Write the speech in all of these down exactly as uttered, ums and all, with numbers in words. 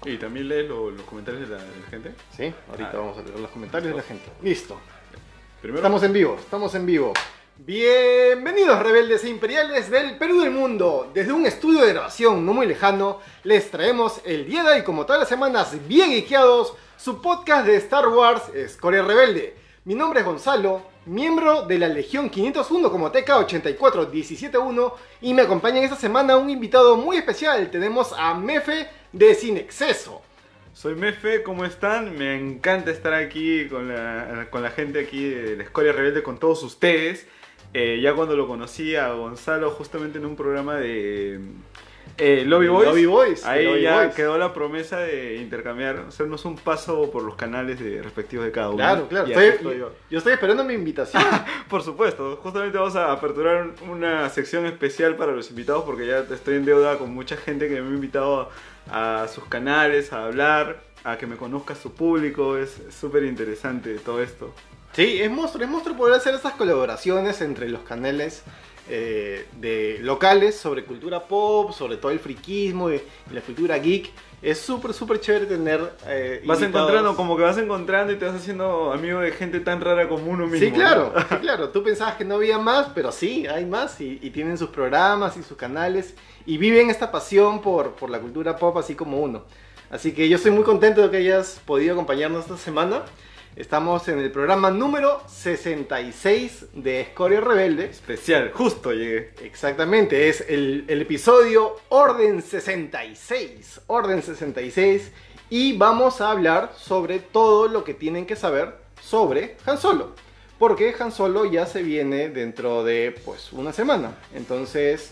¿Y también lees lo- los comentarios de la, de la gente? Sí, ahorita Ah. vamos a leer los comentarios de la gente. Listo. Primero, Estamos en vivo, estamos en vivo. Bienvenidos rebeldes e imperiales del Perú del mundo. Desde un estudio de grabación no muy lejano, les traemos el día de hoy, como todas las semanas, bien guiqueados, su podcast de Star Wars, Escoria Rebelde. Mi nombre es Gonzalo, miembro de la Legión quinientos uno como T K ochenta y cuatro diecisiete uno, y me acompaña en esta semana un invitado muy especial. Tenemos a Mefe de Sin Exceso. soy Mefe, ¿cómo están? Me encanta estar aquí con la, con la gente aquí de la Escoria Rebelde, con todos ustedes. Eh, ya cuando lo conocí a Gonzalo justamente en un programa de eh, Lobby Boys, Lobby Boys, ahí Lobby ya Boys. quedó la promesa de intercambiar, hacernos un paso por los canales de, respectivos de cada uno. Claro, claro. Y Estoy- aquí estoy yo. yo estoy esperando mi invitación. Por supuesto, justamente vamos a aperturar una sección especial para los invitados porque ya estoy en deuda con mucha gente que me ha invitado a, a sus canales, a hablar, a que me conozca su público. Es súper interesante todo esto. Sí, es monstruo, es monstruo poder hacer esas colaboraciones entre los canales eh, de locales sobre cultura pop, sobre todo el friquismo y, y la cultura geek. Es súper, súper chévere tener eh, Vas invitados. encontrando, como que vas encontrando y te vas haciendo amigo de gente tan rara como uno mismo. Sí, claro, ¿no? sí, claro. Tú pensabas que no había más, pero sí, hay más y, y tienen sus programas y sus canales y viven esta pasión por, por la cultura pop así como uno. Así que yo estoy muy contento de que hayas podido acompañarnos esta semana. Estamos en el programa número sesenta y seis de Escoria Rebelde. Especial, justo llegué. Exactamente, es el, el episodio Orden sesenta y seis. Orden sesenta y seis. Y vamos a hablar sobre todo lo que tienen que saber sobre Han Solo. Porque Han Solo ya se viene dentro de pues una semana. Entonces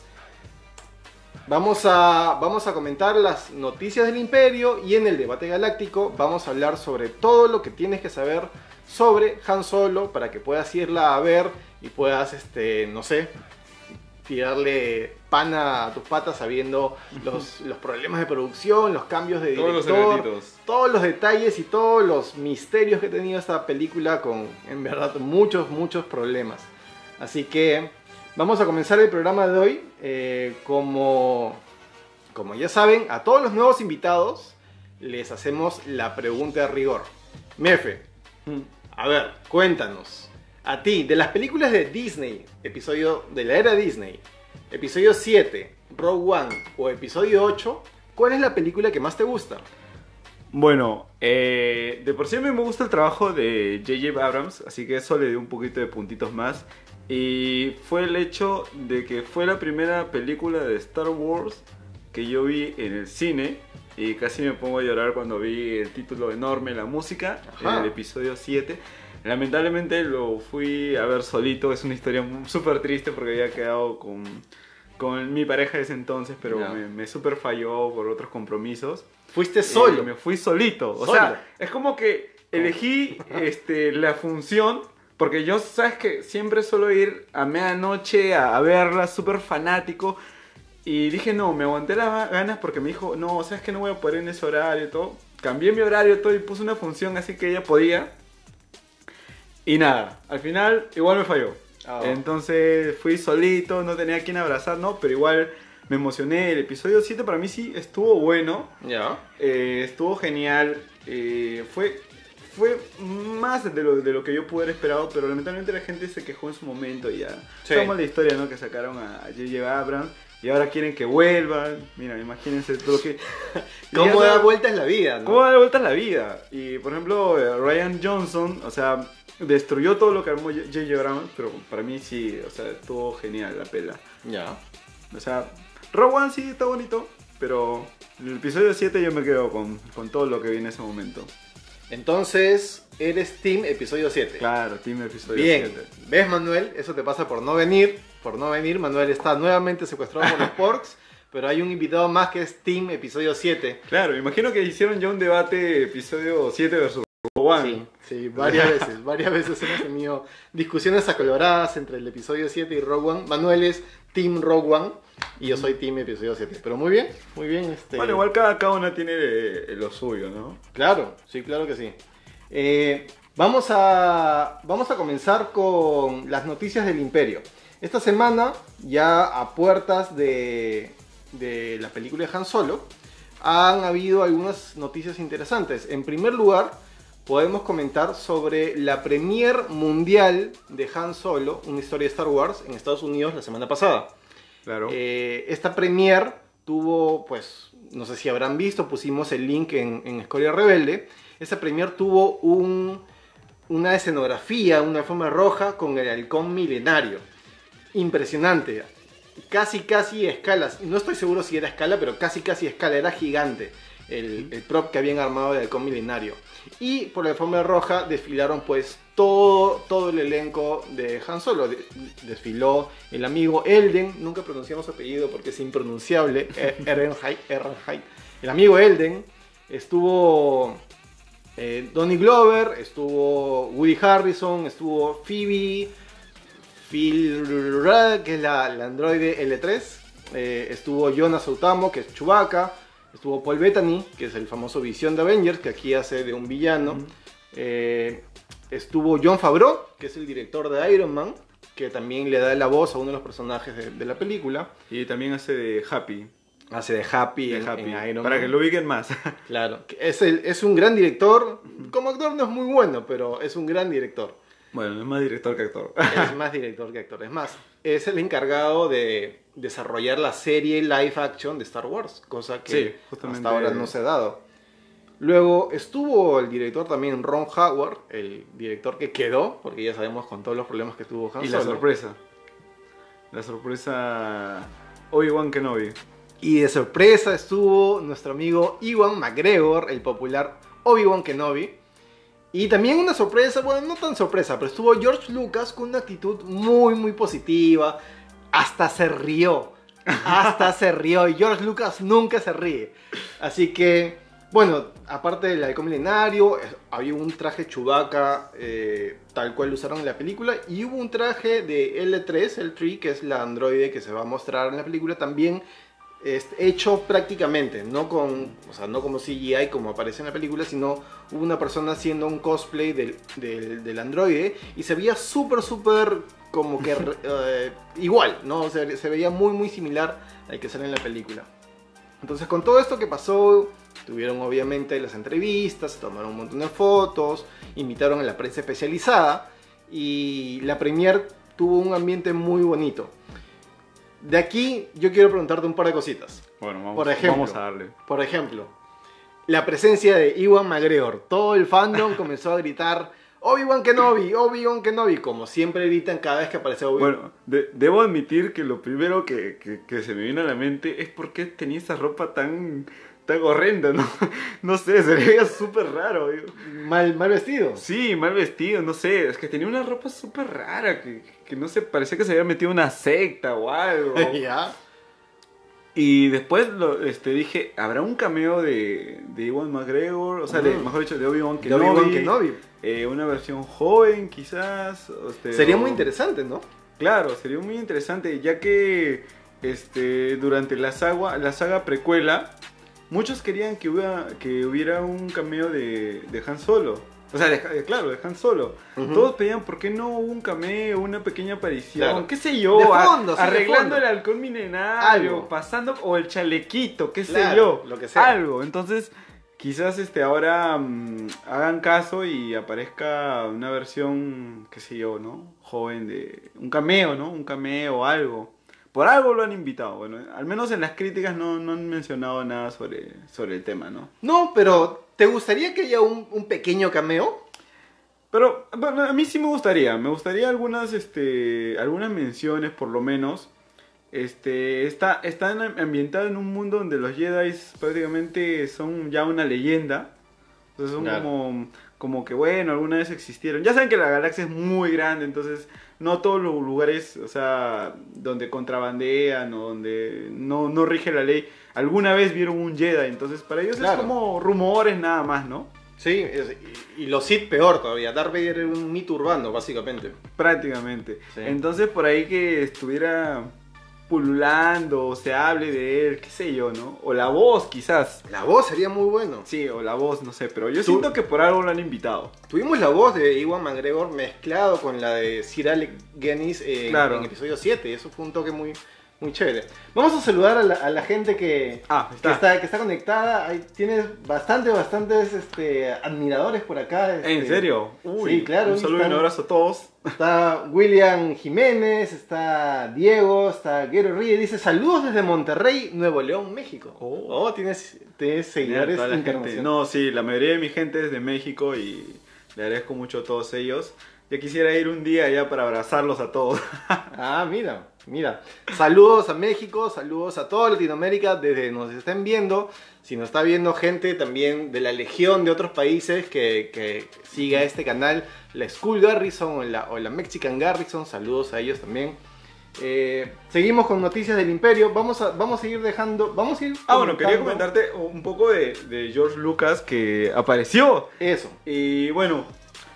vamos a, vamos a comentar las noticias del Imperio y en el debate galáctico vamos a hablar sobre todo lo que tienes que saber sobre Han Solo para que puedas irla a ver y puedas, este, no sé, tirarle pana a tus patas sabiendo los, los problemas de producción, los cambios de Todos los director, secretitos. todos los detalles y todos los misterios que ha tenido esta película con, en verdad, muchos, muchos problemas. Así que vamos a comenzar el programa de hoy. Eh, como, como ya saben, a todos los nuevos invitados les hacemos la pregunta de rigor. Mefe, a ver, cuéntanos. A ti, de las películas de Disney, episodio de la era Disney, episodio siete, Rogue One o episodio ocho, ¿cuál es la película que más te gusta? Bueno, eh, de por sí a mí me gusta el trabajo de J J Abrams, así que eso le dio un poquito de puntitos más. Y fue el hecho de que fue la primera película de Star Wars que yo vi en el cine. Y casi me pongo a llorar cuando vi el título enorme, la música, Ajá. en el episodio siete. Lamentablemente lo fui a ver solito, es una historia mu- súper triste porque había quedado con, con mi pareja de ese entonces, pero Ya. me, me súper falló por otros compromisos. Fuiste Y solo. me fui solito. O Solo. sea, es como que elegí este, la función. Porque yo, sabes que siempre suelo ir a medianoche a, a verla, súper fanático. Y dije, no, me aguanté las ganas porque me dijo, no, sabes que no voy a poder en ese horario y todo. Cambié mi horario y todo y puse una función así que ella podía. Y nada, al final igual me falló. Ah. Entonces fui solito, no tenía a quien abrazar, ¿no? Pero igual me emocioné. El episodio siete para mí sí estuvo bueno. Ya. Eh, estuvo genial. Eh, fue, fue más de lo, de lo que yo pude haber esperado, pero lamentablemente la gente se quejó en su momento y ya. Sí. Sabemos la historia, ¿no? Que sacaron a J J Abrams y ahora quieren que vuelvan. Mira, imagínense todo lo que... ¿Cómo Ya da sabes- vueltas la vida, no? ¿Cómo da vuelta la vida? Y por ejemplo, eh, Ryan Johnson, o sea, destruyó todo lo que armó J J Abrams, pero para mí sí, o sea, estuvo genial la pela. Ya. O sea, Rogue One sí está bonito, pero en el episodio siete yo me quedo con, con todo lo que vi en ese momento. Entonces, eres Team episodio siete. Claro, Team episodio Bien. siete. ¿Ves, Manuel? Eso te pasa por no venir. Por no venir, Manuel está nuevamente secuestrado por los porks. Pero hay un invitado más que es Team episodio siete. Claro, imagino que hicieron ya un debate episodio siete versus Rogue One. Sí, sí, varias veces. Varias veces hemos tenido discusiones acaloradas entre el episodio siete y Rogue One. Manuel es Team Rogue One y yo soy Team episodio siete. Pero muy bien, muy bien. Este... Bueno, igual cada, cada una tiene eh, lo suyo, ¿no? Claro, sí, claro que sí. Eh, vamos, a, vamos a comenzar con las noticias del Imperio. Esta semana, ya a puertas de, de la película de Han Solo, han habido algunas noticias interesantes. En primer lugar, podemos comentar sobre la premier mundial de Han Solo, una historia de Star Wars, en Estados Unidos la semana pasada. Claro. Eh, esta premier tuvo, pues, no sé si habrán visto, pusimos el link en, en Escoria Rebelde. Esta premier tuvo un, una escenografía, una alfombra roja con el halcón milenario. Impresionante. Casi, casi a escala. No estoy seguro si era a escala, pero casi, casi a escala. Era gigante el, el prop que habían armado del halcón milenario. Y por la alfombra roja desfilaron pues todo, todo el elenco de Han Solo. De, desfiló el amigo Elden, nunca pronunciamos su apellido porque es impronunciable, Ehrenheit, Ehrenheit. El amigo Elden, estuvo eh, Donnie Glover, estuvo Woody Harrison, estuvo Phoebe, Phil Rudd, que es la, la androide L tres, eh, estuvo Jonas Outamo, que es Chewbacca. Estuvo Paul Bettany, que es el famoso Visión de Avengers, que aquí hace de un villano. Mm. Eh, estuvo Jon Favreau, que es el director de Iron Man, que también le da la voz a uno de los personajes de, de la película. Y también hace de Happy. Hace de Happy, de en, Happy. en Iron Man. Para que lo ubiquen más. Claro. Es, el, es un gran director. Como actor no es muy bueno, pero es un gran director. Bueno, es más director que actor. Es más director que actor. Es más, es el encargado de desarrollar la serie live action de Star Wars, cosa que sí, justamente hasta ahora no se ha dado. Luego estuvo el director también Ron Howard, el director que quedó, porque ya sabemos con todos los problemas que tuvo Han Y Solo. la sorpresa. La sorpresa Obi-Wan Kenobi. Y de sorpresa estuvo nuestro amigo Ewan McGregor, el popular Obi-Wan Kenobi. Y también una sorpresa, bueno, no tan sorpresa, pero estuvo George Lucas con una actitud muy, muy positiva. Hasta se rió. Hasta se rió. Y George Lucas nunca se ríe. Así que, bueno, aparte del halcón milenario, había un traje Chewbacca eh, tal cual lo usaron en la película. Y hubo un traje de L tres, L tres, que es la androide que se va a mostrar en la película, también hecho prácticamente, no con, o sea, no como C G I como aparece en la película, sino hubo una persona haciendo un cosplay del, del, del androide y se veía súper, súper como que uh, igual, ¿no? O sea, se veía muy, muy similar al que sale en la película. Entonces, con todo esto que pasó, tuvieron obviamente las entrevistas, se tomaron un montón de fotos, invitaron a la prensa especializada y la premier tuvo un ambiente muy bonito. De aquí yo quiero preguntarte un par de cositas. Bueno, vamos, por ejemplo, vamos a darle. Por ejemplo, la presencia de Ewan McGregor. Todo el fandom comenzó a gritar Obi-Wan Kenobi, Obi-Wan Kenobi, como siempre gritan cada vez que aparece Obi-Wan. Bueno, de, debo admitir que lo primero que, que, que se me vino a la mente es por qué tenía esa ropa tan, tan horrenda, ¿no? No sé, se le veía súper raro. Digo. Mal, mal vestido. Sí, mal vestido, no sé, es que tenía una ropa súper rara, que, que no sé, parecía que se había metido en una secta o algo. Ya. Y después lo, este, dije, ¿habrá un cameo de, de Ewan McGregor? O sea, de, mejor dicho, de Obi-Wan Kenobi. De Obi-Wan Kenobi. Eh, una versión joven, quizás. Este, Sería o... muy interesante, ¿no? Claro, sería muy interesante, ya que este, durante la saga, la saga precuela, muchos querían que hubiera, que hubiera un cameo de, de Han Solo. O sea, de, de, claro, de Han Solo. Uh-huh. Todos pedían, ¿por qué no hubo un cameo, una pequeña aparición? Claro. ¿Qué sé yo? De fondo, a, sí, arreglando de fondo. el halcón milenario, Algo. pasando, o el chalequito, qué claro, sé yo. Lo que sea. Algo. Entonces, quizás este, ahora mmm, hagan caso y aparezca una versión, qué sé yo, ¿no? Joven de... Un cameo, ¿no? Un cameo o algo. Por algo lo han invitado. Bueno, al menos en las críticas no, no han mencionado nada sobre, sobre el tema, ¿no? No, pero ¿te gustaría que haya un, un pequeño cameo? Pero bueno, a mí sí me gustaría. Me gustaría algunas, este, algunas menciones, por lo menos. Este, está, están ambientados en un mundo donde los Jedi prácticamente son ya una leyenda. Entonces son claro. como, como que, bueno, alguna vez existieron. Ya saben que la galaxia es muy grande, entonces no todos los lugares, o sea, donde contrabandean o donde no, no rige la ley, alguna vez vieron un Jedi. Entonces para ellos claro. es como rumores nada más, ¿no? Sí, es, y, y los Sith peor todavía. Darth Vader era un mito urbano, básicamente. Prácticamente. Sí. Entonces por ahí que estuviera pululando, o se hable de él, qué sé yo, ¿no? O la voz, quizás. La voz sería muy bueno. Sí, o la voz, no sé, pero yo ¿Tú? siento que por algo lo han invitado. Tuvimos la voz de Ewan McGregor mezclado con la de Sir Alec Guinness en, claro. en episodio siete. Eso fue un toque muy, Muy chévere. Vamos a saludar a la, a la gente que, Ah, que, está. está, que está conectada. Hay, tienes bastante, bastantes este, admiradores por acá. Este, ¿En serio? Uy, sí, claro. Un saludo y un están- abrazo a todos. Está William Jiménez, está Diego, está Guero Ríe. Dice saludos desde Monterrey, Nuevo León, México. Oh. Oh, tienes, tienes seguidores Toda la gente. internacionales. No, sí, la mayoría de mi gente es de México y le agradezco mucho a todos ellos. Ya quisiera ir un día allá para abrazarlos a todos. Ah, mira, mira. Saludos a México, saludos a toda Latinoamérica, desde nos estén viendo. Si nos está viendo gente también de la legión de otros países que, que siga este canal, la School Garrison o la, o la Mexican Garrison, saludos a ellos también. Eh, seguimos con noticias del Imperio. Vamos a, vamos a ir dejando. Vamos a ir. Ah, bueno, quería comentando comentarte un poco de, de George Lucas que apareció. Eso. Y bueno,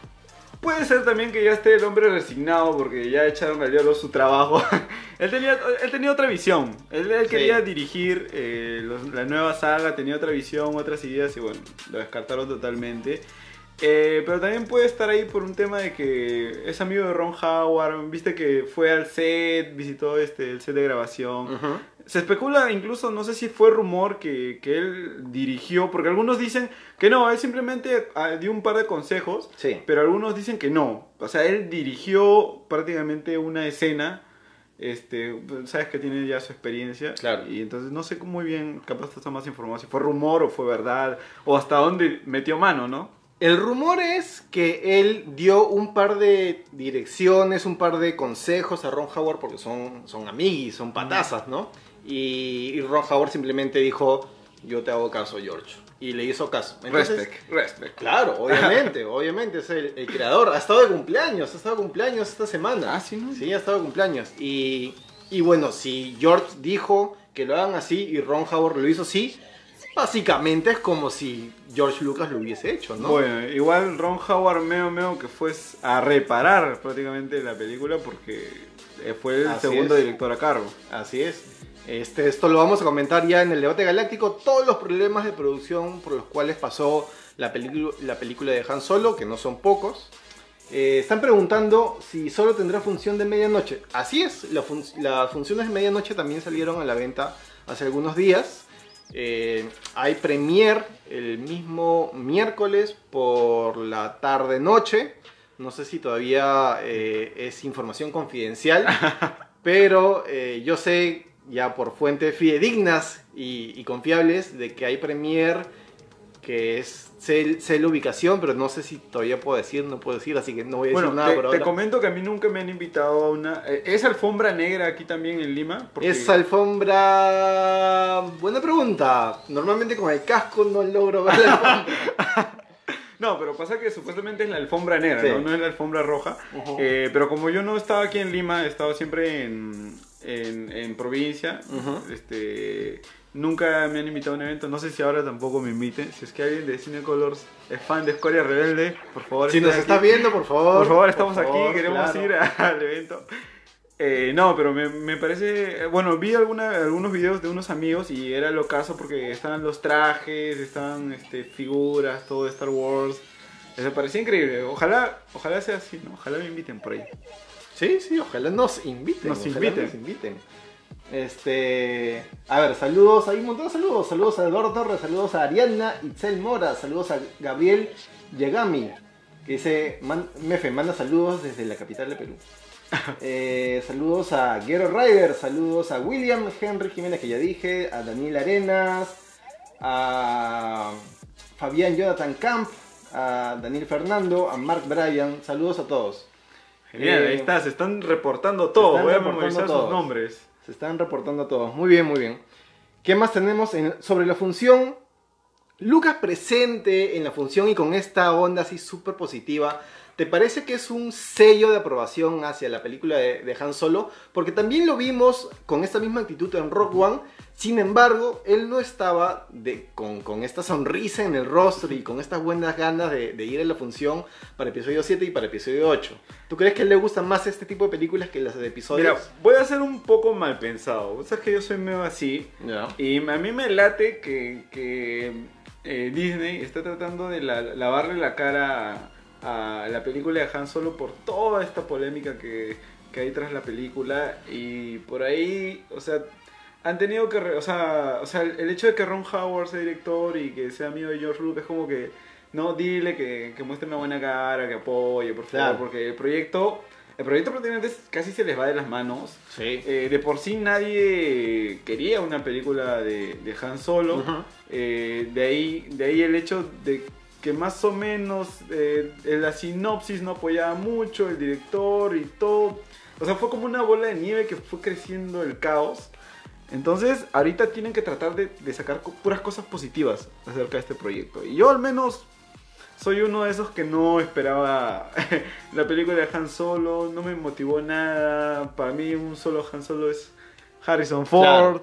puede ser también que ya esté el hombre resignado porque ya echaron al diablo su trabajo. él, tenía, él tenía otra visión. Él, él Sí. quería dirigir eh, los- la nueva saga, tenía otra visión, otras ideas y bueno, lo descartaron totalmente. Eh, pero también puede estar ahí por un tema de que es amigo de Ron Howard. Viste que fue al set, visitó este, el set de grabación. Ujú. Se especula incluso, no sé si fue rumor que, que él dirigió, porque algunos dicen que no, él simplemente ah, dio un par de consejos, Sí. pero algunos dicen que no. O sea, él dirigió prácticamente una escena, este, pues, sabes que tiene ya su experiencia, Claro. y entonces no sé muy bien, capaz está más informado, si fue rumor o fue verdad, o hasta dónde metió mano, ¿no? El rumor es que él dio un par de direcciones, un par de consejos a Ron Howard porque son, son amiguis, son patazas, ¿no? Y, y Ron Howard simplemente dijo, yo te hago caso, George. Y le hizo caso. Entonces, Respect, respect. claro, obviamente, obviamente es el, el creador. Ha estado de cumpleaños, ha estado de cumpleaños esta semana. Ah, sí, ¿no? Sí, ha estado de cumpleaños. Y, y bueno, si George dijo que lo hagan así y Ron Howard lo hizo así, básicamente es como si George Lucas lo hubiese hecho, ¿no? Bueno, igual Ron Howard meo meo que fue a reparar prácticamente la película porque eh, fue el Así segundo es. director a cargo. Así es. Este, esto lo vamos a comentar ya en el debate galáctico. Todos los problemas de producción por los cuales pasó la, pelicu- la película de Han Solo, que no son pocos. Eh, están preguntando si solo tendrá función de medianoche. Así es, la fun- las funciones de medianoche también salieron a la venta hace algunos días. Eh, hay premier el mismo miércoles por la tarde-noche. No sé si todavía eh, es información confidencial, pero eh, yo sé ya por fuentes fidedignas y, y confiables de que hay premier que es sé, sé la ubicación, pero no sé si todavía puedo decir, no puedo decir, así que no voy a decir Bueno, nada te, por te ahora. comento que a mí nunca me han invitado a una... eh, ¿Es alfombra negra aquí también en Lima? Porque- Es alfombra... Buena pregunta. Normalmente con el casco no logro ver la alfombra. No, pero pasa que supuestamente es la alfombra negra, Sí. ¿no? No es la alfombra roja. Ujú. Eh, pero como yo no estaba aquí en Lima, he estado siempre en, en, en provincia, Ujú. este, nunca me han invitado a un evento. No sé si ahora tampoco me inviten. Si es que alguien de Cinecolors es fan de Escoria Rebelde, por favor. Si estén nos aquí. estás viendo, por favor. Por favor, estamos por favor, aquí, queremos claro. ir a- al evento. Eh, no, pero me, me parece... Bueno, vi alguna, algunos videos de unos amigos y era lo caso porque estaban los trajes, estaban este, figuras, todo de Star Wars. Me parecía increíble. Ojalá, ojalá sea así, ¿no? Ojalá me inviten por ahí. Sí, sí, ojalá nos inviten. Nos ojalá inviten. Nos inviten. Este, a ver, saludos, hay un montón de saludos. Saludos a Eduardo Torres, saludos a Ariana Itzel Mora, saludos a Gabriel Yagami, que dice, man, Mefe, manda saludos desde la capital de Perú. Eh, saludos a Guero Ryder, saludos a William Henry Jiménez, que ya dije, a Daniel Arenas, a Fabián Jonathan Camp, a Daniel Fernando, a Mark Bryan, saludos a todos. Genial, Eh, ahí está, se están reportando todo. están Voy a reportando memorizar todos. sus nombres. Se están reportando todos. Muy bien, muy bien. ¿Qué más tenemos en- sobre la función? Lucas presente en la función y con esta onda así súper positiva. ¿Te parece que es un sello de aprobación hacia la película de, de Han Solo? Porque también lo vimos con esta misma actitud en Rogue One. Sin embargo, él no estaba de, con, con esta sonrisa en el rostro y con estas buenas ganas de, de ir a la función para episodio siete y para episodio ocho. ¿Tú crees que a él le gustan más este tipo de películas que las de episodios? Mira, voy a ser un poco mal pensado. Vos sabes que yo soy medio así. Ya. Y a mí me late que, que eh, Disney está tratando de la- lavarle la cara a, a la película de Han Solo por toda esta polémica que que hay tras la película y por ahí, o sea, han tenido que, re- o sea, o sea, el, el hecho de que Ron Howard sea director y que sea amigo de George Lucas es como que, no, dile que, que muestre una buena cara, que apoye, por favor, Claro. porque el proyecto, el proyecto prácticamente es- casi se les va de las manos. Sí. Eh, de por sí nadie quería una película de, de Han Solo. Ujú. Eh, de, ahí, de ahí el hecho de que más o menos eh, la sinopsis no apoyaba mucho, el director y todo. O sea, fue como una bola de nieve que fue creciendo el caos. Entonces, ahorita tienen que tratar de, de sacar co- puras cosas positivas acerca de este proyecto. Y yo al menos soy uno de esos que no esperaba la película de Han Solo, no me motivó nada. Para mí un solo Han Solo es Harrison Ford. Claro.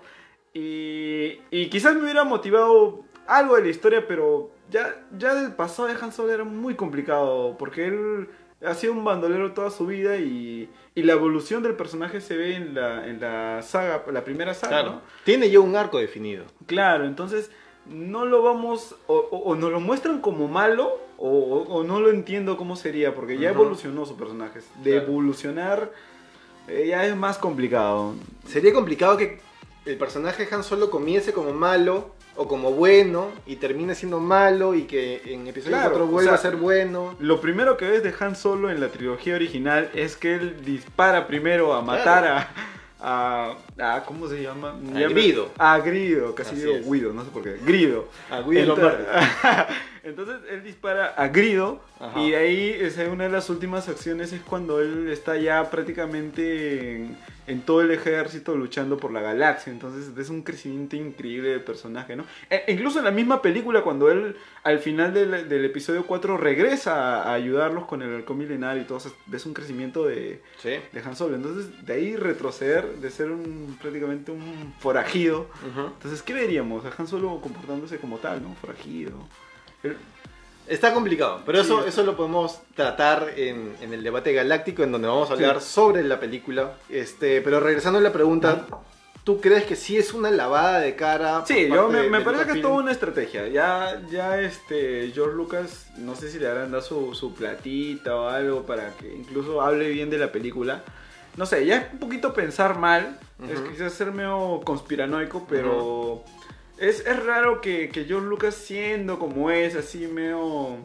Y, y quizás me hubiera motivado algo de la historia, pero ya, ya del pasado de Han Solo era muy complicado, porque él ha sido un bandolero toda su vida y, y la evolución del personaje se ve en la, en la saga, la primera saga, Claro. ¿no? Tiene ya un arco definido. Claro, entonces no lo vamos, o, o, o nos lo muestran como malo, o, o- o no lo entiendo cómo sería, porque ya Ujú. evolucionó su personaje. De Claro. evolucionar eh, ya es más complicado. Sería complicado que el personaje Han Solo comience como malo o como bueno y termine siendo malo y que en episodio Claro, cuatro o vuelva sea, a ser bueno. Lo primero que ves de Han Solo en la trilogía original es que él dispara primero a matar a, a, a- ¿cómo se llama? A Ya me- Grido. A Grido, casi Así digo es. Guido, no sé por qué. Grido. A Guido Entonces, Lombardi. entonces él dispara a Grido Ajá. y ahí es una de las últimas acciones es cuando él está ya prácticamente en, en todo el ejército luchando por la galaxia. Entonces es un crecimiento increíble del personaje, ¿no? E- incluso en la misma película cuando él al final del, del episodio cuatro regresa a, a ayudarlos con el halcón milenario y todo, eso, ves un crecimiento de, Sí. de Han Solo. Entonces de ahí retroceder, de ser un prácticamente un forajido. Ujú. Entonces, ¿qué veríamos? A Han Solo comportándose como tal, ¿no? Forajido. Él- Está complicado, pero eso, Sí. eso lo podemos tratar en, en el debate galáctico, en donde vamos a hablar Sí. sobre la película. Este, pero regresando a la pregunta, ¿tú crees que sí es una lavada de cara? Sí, por yo parte me, de- me de parece que es Lucasfilm? toda una estrategia. Ya, ya este George Lucas, no sé si le harán dar su, su platita o algo para que incluso hable bien de la película. No sé, ya es un poquito pensar mal, es Ujú. quizás ser medio conspiranoico, pero es, es raro que, que George Lucas siendo como es, así medio...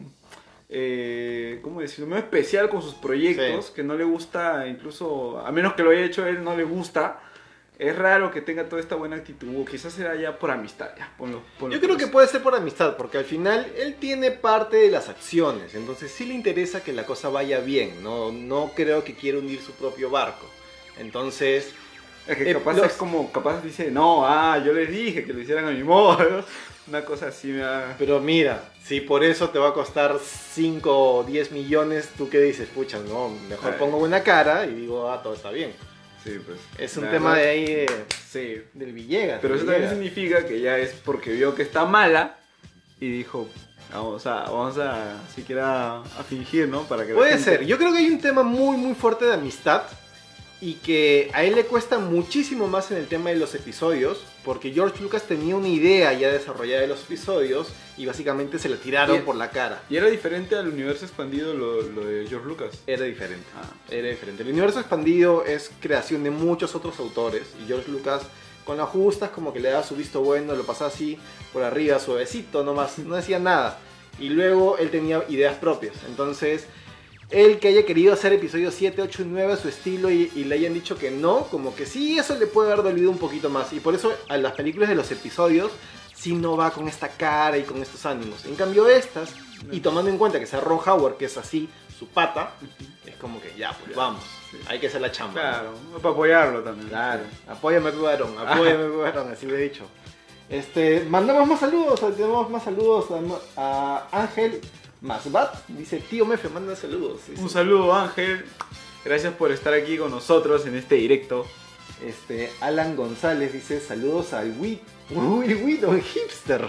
Eh, ¿cómo decirlo? Medio especial con sus proyectos, Sí. que no le gusta, incluso, a menos que lo haya hecho él, no le gusta. Es raro que tenga toda esta buena actitud, o quizás será ya por amistad, ya, ponlo, ponlo Yo por creo que eso. puede ser por amistad, porque al final él tiene parte de las acciones, entonces sí le interesa que la cosa vaya bien, no, no creo que quiera hundir su propio barco. Entonces, Es que eh, capaz los- es como, capaz dice, no, ah, yo les dije que lo hicieran a mi modo, ¿no? Una cosa así me da... pero mira, si por eso te va a costar cinco o diez millones, ¿tú qué dices? Pucha, no, mejor Ay. pongo buena cara y digo, ah, todo está bien. Sí, pues. Es un la tema verdad, de ahí de- Sí, del Villegas. pero del eso también Villegas. significa que ya es porque vio que está mala y dijo, vamos a, vamos a siquiera a fingir, ¿no? Para que la Puede gente- ser, yo creo que hay un tema muy muy fuerte de amistad y que a él le cuesta muchísimo más en el tema de los episodios, porque George Lucas tenía una idea ya desarrollada de los episodios y básicamente se la tiraron Bien. por la cara. Y era diferente al universo expandido lo, lo de George Lucas. Era diferente. Ah, Era diferente. El universo expandido es creación de muchos otros autores y George Lucas con las justas como que le da su visto bueno, lo pasaba así por arriba, suavecito nomás, no decía nada. Y luego él tenía ideas propias. Entonces, él que haya querido hacer episodios siete, ocho y nueve a su estilo y, y le hayan dicho que no, como que sí, eso le puede haber dolido un poquito más. Y por eso a las películas de los episodios sí no va con esta cara y con estos ánimos. En cambio estas, y tomando en cuenta que sea Ron Howard, que es así, su pata, es como que ya, pues Ya, vamos, sí. hay que hacer la chamba. claro, para apoyarlo también. Claro, apóyame, Varón, apóyame, Varón, así le he dicho. Este, mandamos más saludos, tenemos más saludos a, a Ángel Masbat, dice tío Mefe, manda saludos. Dice, Un saludo, Ángel. Gracias por estar aquí con nosotros en este directo. Este, Alan González dice saludos al Will, Will Whedon Hipster.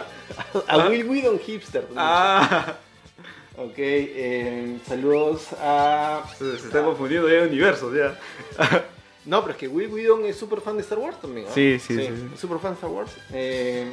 A Will Whedon Hipster. Ah, Ok, eh, saludos a... se, se está confundiendo ya de universos ya. No, pero es que Will Whedon es súper fan de Star Wars también, ¿no? Sí, sí, sí, sí. Es súper fan de Star Wars. Eh,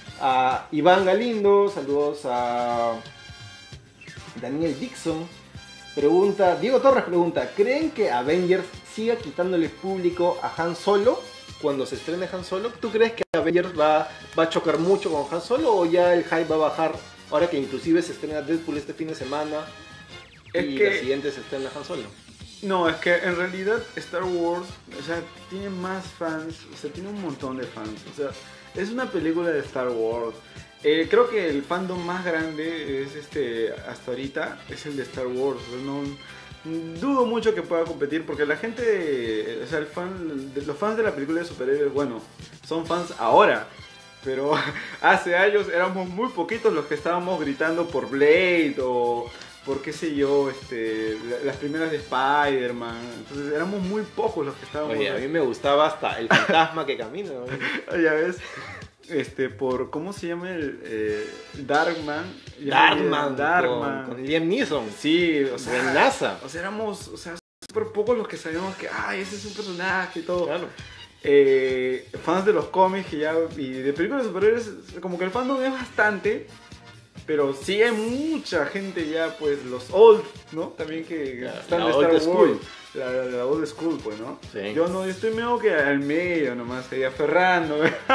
a Iván Galindo, saludos a Daniel Dixon. Pregunta, Diego Torres pregunta, ¿creen que Avengers siga quitándole público a Han Solo cuando se estrene Han Solo? ¿Tú crees que Avengers va, va a chocar mucho con Han Solo o ya el hype va a bajar ahora que inclusive se estrena Deadpool este fin de semana Es y que- la siguiente se estrena Han Solo? No, es que en realidad Star Wars, o sea, tiene más fans, o sea, tiene un montón de fans, o sea, es una película de Star Wars. Eh, creo que el fandom más grande es este, hasta ahorita, es el de Star Wars. O sea, no, dudo mucho que pueda competir porque la gente, o sea, el fan, los fans de la película de superhéroes, bueno, son fans ahora. Pero hace años éramos muy poquitos los que estábamos gritando por Blade o por qué sé yo, este, la- las primeras de Spider-Man. Entonces éramos muy pocos los que estábamos. Oye, a mí me gustaba hasta el fantasma que camina. ¿no? Ya ves, este, por, ¿cómo se llama el eh, Darkman? Darkman, Darkman. Con, con Liam Neeson. Sí, o sea, De NASA. O sea, éramos, o sea, súper pocos los que sabíamos que, ay, ese es un personaje y todo. Claro. Eh, fans de los cómics y, ya, y de películas de superhéroes, como que el fandom es bastante, pero sí hay mucha gente ya, pues, los old, ¿no? También que La- están la de old Star school. Wars. La, la, la old school, pues, ¿no? Sí. Yo no, yo estoy medio que al medio nomás, ahí aferrando.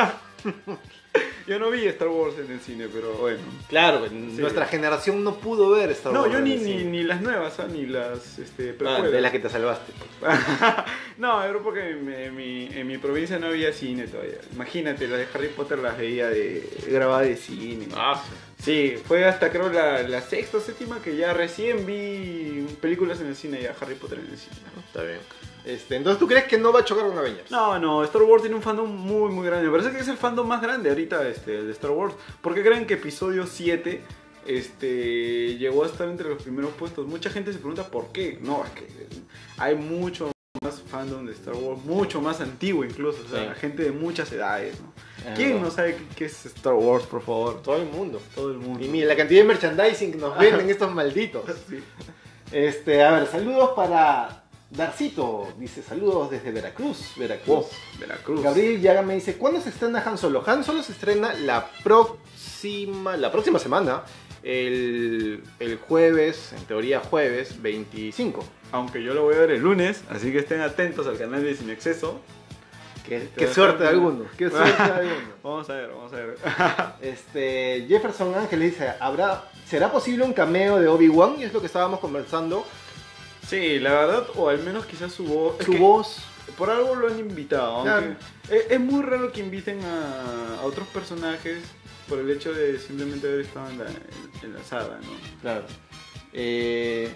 Yo no vi Star Wars en el cine, pero bueno. Claro, nuestra generación no pudo ver Star No, Wars. yo en ni, el ni, cine. ni las nuevas, ¿ah? Ni las este, Ah, precuelas. de la que te salvaste. No, era porque en, en mi, en mi provincia no había cine todavía. Imagínate, las de Harry Potter las veía de grabadas de cine. Ah, Sí, fue hasta creo la, la sexta o séptima que ya recién vi películas en el cine, ya Harry Potter en el cine. está bien. Este, entonces, ¿tú crees que no va a chocar con Avengers? No, no, Star Wars tiene un fandom muy, muy grande. Me parece que es el fandom más grande ahorita este, de Star Wars. ¿Por qué creen que episodio siete este, llegó a estar entre los primeros puestos? Mucha gente se pregunta por qué. No, es que hay mucho más fandom de Star Wars, mucho más antiguo incluso. O sea, Sí. gente de muchas edades, ¿no? Es ¿Quién verdad. no sabe qué- qué es Star Wars, por favor? Todo el mundo. Todo el mundo. Y mira, la cantidad de merchandising que nos venden estos malditos. Sí. Este, a ver, saludos para Darcito. Dice, saludos desde Veracruz, Veracruz. Veracruz. Gabriel Llaga me dice, ¿cuándo se estrena Han Solo? Han Solo se estrena la próxima, la próxima semana, el, el jueves, en teoría jueves veinticinco. Aunque yo lo voy a ver el lunes, así que estén atentos al canal de Sin Exceso. Qué, Te qué va a suerte de estar- algunos, qué suerte de algunos. Vamos a ver, vamos a ver. Este, Jefferson Ángel dice, ¿habrá, ¿será posible un cameo de Obi-Wan? Y es lo que estábamos conversando. Sí, la verdad, o al menos quizás su voz. es Su que voz. Por algo lo han invitado, aunque Claro. es, es muy raro que inviten a, a otros personajes por el hecho de simplemente haber estado en la, en, en la saga, ¿no? Claro. Eh,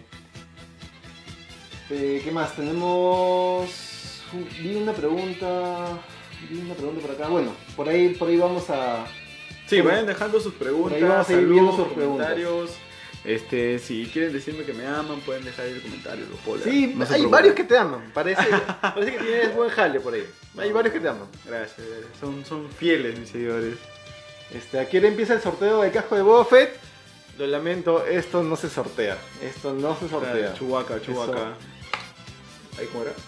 eh, ¿Qué más? Tenemos... Vi una pregunta... Vi una pregunta por acá. Bueno, por ahí, por ahí vamos a... Sí, Bueno, vayan dejando sus preguntas, por ahí vamos a ir viendo sus comentarios. Este, si quieren decirme que me aman, pueden dejar ahí el comentario, lo puedo leer, Sí, no se hay preocupen. varios que te aman. Parece, parece que tienes buen jale por ahí. Hay varios que te aman. Gracias, son, son fieles mis seguidores. Este, aquí ahora empieza el sorteo del casco de Boba Fett. Lo lamento, esto no se sortea. Esto no se sortea. Chubaca, Chubaca. ¿Ahí cómo era?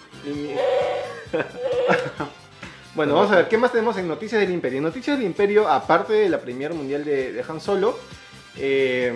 Bueno, vamos a ver, ¿qué más tenemos en Noticias del Imperio? En Noticias del Imperio, aparte de la Premier Mundial de, de Han Solo, eh,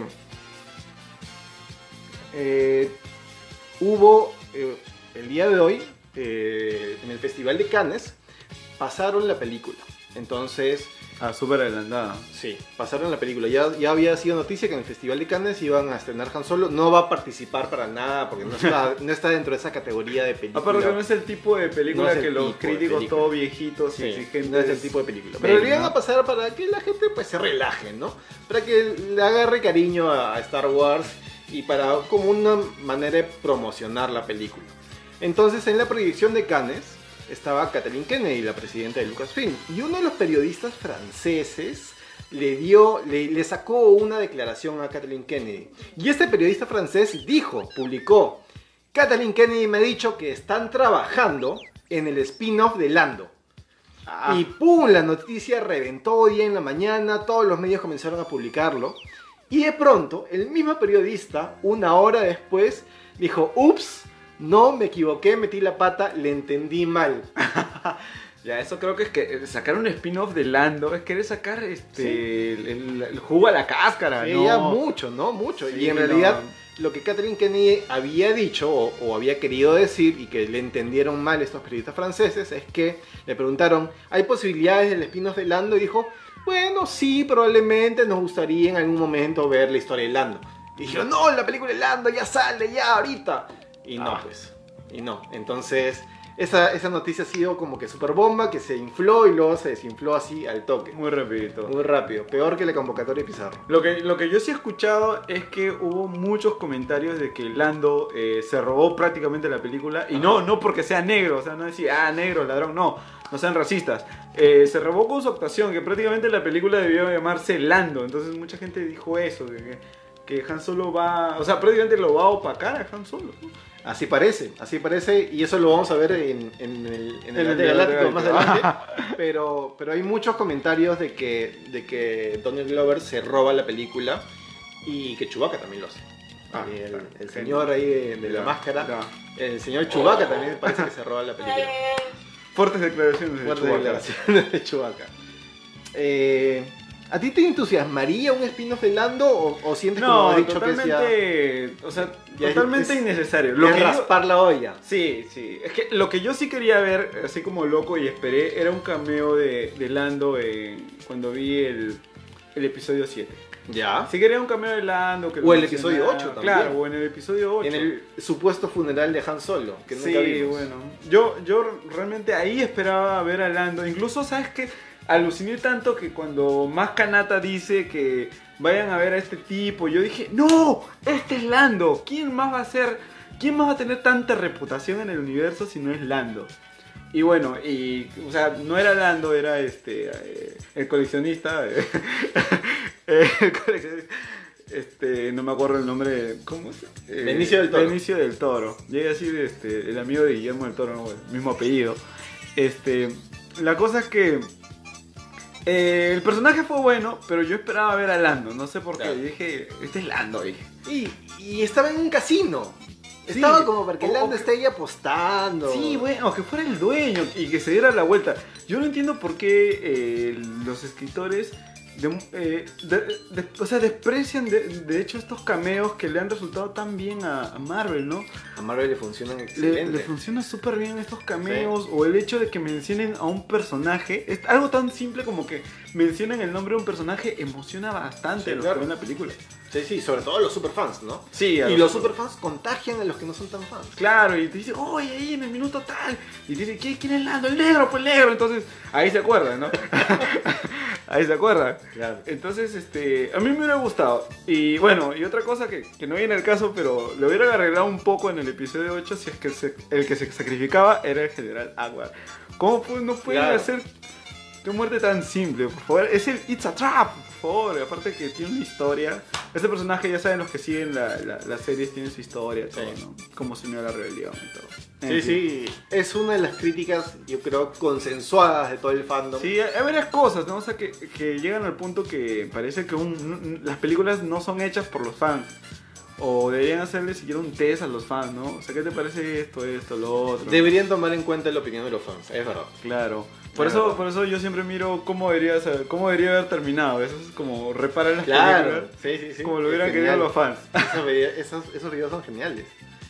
eh, hubo eh, el día de hoy, eh, en el Festival de Cannes, pasaron la película. Entonces, Ah, súper adelantada. sí, pasaron la película. Ya, ya había sido noticia que en el Festival de Cannes iban a estrenar Han Solo. No va a participar para nada porque no está, no está dentro de esa categoría de película. Aparte que no es el tipo de película No es el que los tipo de críticos película. todos viejitos y Sí, exigentes. no es el tipo de película. Pero ven, le iban ¿no? a pasar para que la gente pues se relaje, ¿no? Para que le agarre cariño a a Star Wars y para como una manera de promocionar la película. Entonces en la proyección de Cannes estaba Kathleen Kennedy, la presidenta de Lucasfilm, y uno de los periodistas franceses le dio, le, le sacó una declaración a Kathleen Kennedy. Y este periodista francés dijo, publicó, Kathleen Kennedy me ha dicho que están trabajando en el spin-off de Lando. Ah, Y pum, la noticia reventó hoy en la mañana, todos los medios comenzaron a publicarlo. Y de pronto, el mismo periodista, una hora después, dijo, ups, no, me equivoqué, metí la pata, le entendí mal. Ya, eso creo que es que sacar un spin-off de Lando es querer sacar este Sí. el, el- el jugo a la cáscara, Sí, ¿no? ya mucho, ¿no? Mucho. Sí, y en no. realidad, lo que Catherine Kennedy había dicho o, o había querido decir y que le entendieron mal estos periodistas franceses es que le preguntaron, ¿hay posibilidades del spin-off de Lando? Y dijo, bueno, sí, probablemente nos gustaría en algún momento ver la historia de Lando. Y dijeron, no, la película de Lando ya sale, ya, ahorita. Y no, Ah. pues. Y no. Entonces, esa, esa noticia ha sido como que super bomba, que se infló y luego se desinfló así al toque. Muy rapidito. Muy rápido. Peor que la convocatoria de Pizarro. Lo que, lo que yo sí he escuchado es que hubo muchos comentarios de que Lando eh, se robó prácticamente la película. Y no, no porque sea negro, o sea, no decir, ah, negro, ladrón, no, no sean racistas. Eh, se robó con su actuación, que prácticamente la película debió llamarse Lando. Entonces mucha gente dijo eso, de que, que Han Solo va, o sea, prácticamente lo va a opacar a Han Solo. Así parece, así parece, y eso lo vamos a ver en, en el, en el En el debate galáctico debate más galáctico. adelante. Pero, pero hay muchos comentarios de que, de que Donald Glover se roba la película y que Chewbacca también lo hace. Ah, Y el, claro. el señor ahí de, de la Ya, máscara, ya. el señor Chewbacca también parece que se roba la película. Fuertes declaraciones de Fuerte Chewbacca. declaraciones de Chewbacca. Eh, ¿A ti te entusiasmaría un spin-off de Lando o, o sientes como No, ha dicho que es ya, totalmente, o sea, ya es- totalmente es- innecesario. ya Lo es que yo- raspar la olla? Sí, sí. Es que lo que yo sí quería ver, así como loco y esperé, era un cameo de, de Lando en- cuando vi el, el episodio siete. Ya. Sí quería un cameo de Lando. Que O el lo episodio mencionara. ocho también. Claro, o en el episodio ocho. En el supuesto funeral de Han Solo, que nunca Sí, vimos. bueno. Yo, yo realmente ahí esperaba ver a Lando. Incluso, ¿sabes qué? Aluciné tanto que cuando más Kanata dice que vayan a ver a este tipo, yo dije, ¡no! Este es Lando. ¿Quién más va a ser? ¿Quién más va a tener tanta reputación en el universo si no es Lando? Y bueno, y, o sea, no era Lando, era este, eh, el coleccionista. eh, eh, el coleccionista. Este, no me acuerdo el nombre. ¿Cómo es? Eh, Benicio del Toro. Benicio del Toro. Llega así de este, el amigo de Guillermo del Toro, ¿no? El mismo apellido. Este, la cosa es que eh, el personaje fue bueno, pero yo esperaba ver a Lando. No sé por qué. Claro. Y dije, este es Lando, dije. Y, y estaba en un casino. Sí. Estaba como para que O- Lando o- esté ahí apostando. Sí, bueno, que fuera el dueño y que se diera la vuelta. Yo no entiendo por qué eh, los escritores de- eh, de- de- o sea, desprecian de, de hecho estos cameos que le han resultado tan bien a, a Marvel, ¿no? A Marvel le funcionan Le, excelente. le funciona súper bien estos cameos o el hecho de que mencionen a un personaje. Es algo tan simple como que mencionen el nombre de un personaje emociona bastante Sí, a los claro. que ven la película. Sí, sí, sobre todo a los superfans, ¿no? Sí, a Y los los super- superfans contagian a los que no son tan fans. Claro, y te dice, oye, ahí en el minuto tal. Y te dice, ¿quién, quién es Lando? El negro, pues el negro. Entonces, ahí se acuerdan, ¿no? ahí se acuerdan. Claro. Entonces, este, a mí me hubiera gustado. Y bueno, y otra cosa que, que no viene al caso, pero lo hubieran arreglado un poco en el episodio ocho si es que se- el que se sacrificaba era el general Aguar. ¿Cómo pu- no pueden Claro. hacer qué muerte tan simple? Por favor, es el It's a Trap, por favor. Aparte que tiene una historia. Este personaje, ya saben, los que siguen la, la, las series, tiene su historia, todo, Sí. ¿no? Cómo se unió a la rebelión y todo. Sí, En fin. sí. Es una de las críticas, yo creo, consensuadas de todo el fandom. Sí, hay hay varias cosas, ¿no? O sea, que, que llegan al punto que parece que un- las películas no son hechas por los fans. O deberían hacerle siquiera un test a los fans, ¿no? O sea, ¿qué te parece esto, esto, lo otro? Deberían tomar en cuenta la opinión de los fans, es verdad. Claro. Por Es eso, verdad. por eso yo siempre miro cómo debería ser, cómo debería haber terminado. Eso es como reparar las Claro, películas. sí, sí, sí. Como lo Es hubieran querido genial. los fans. Esos, video- esos, esos videos son geniales.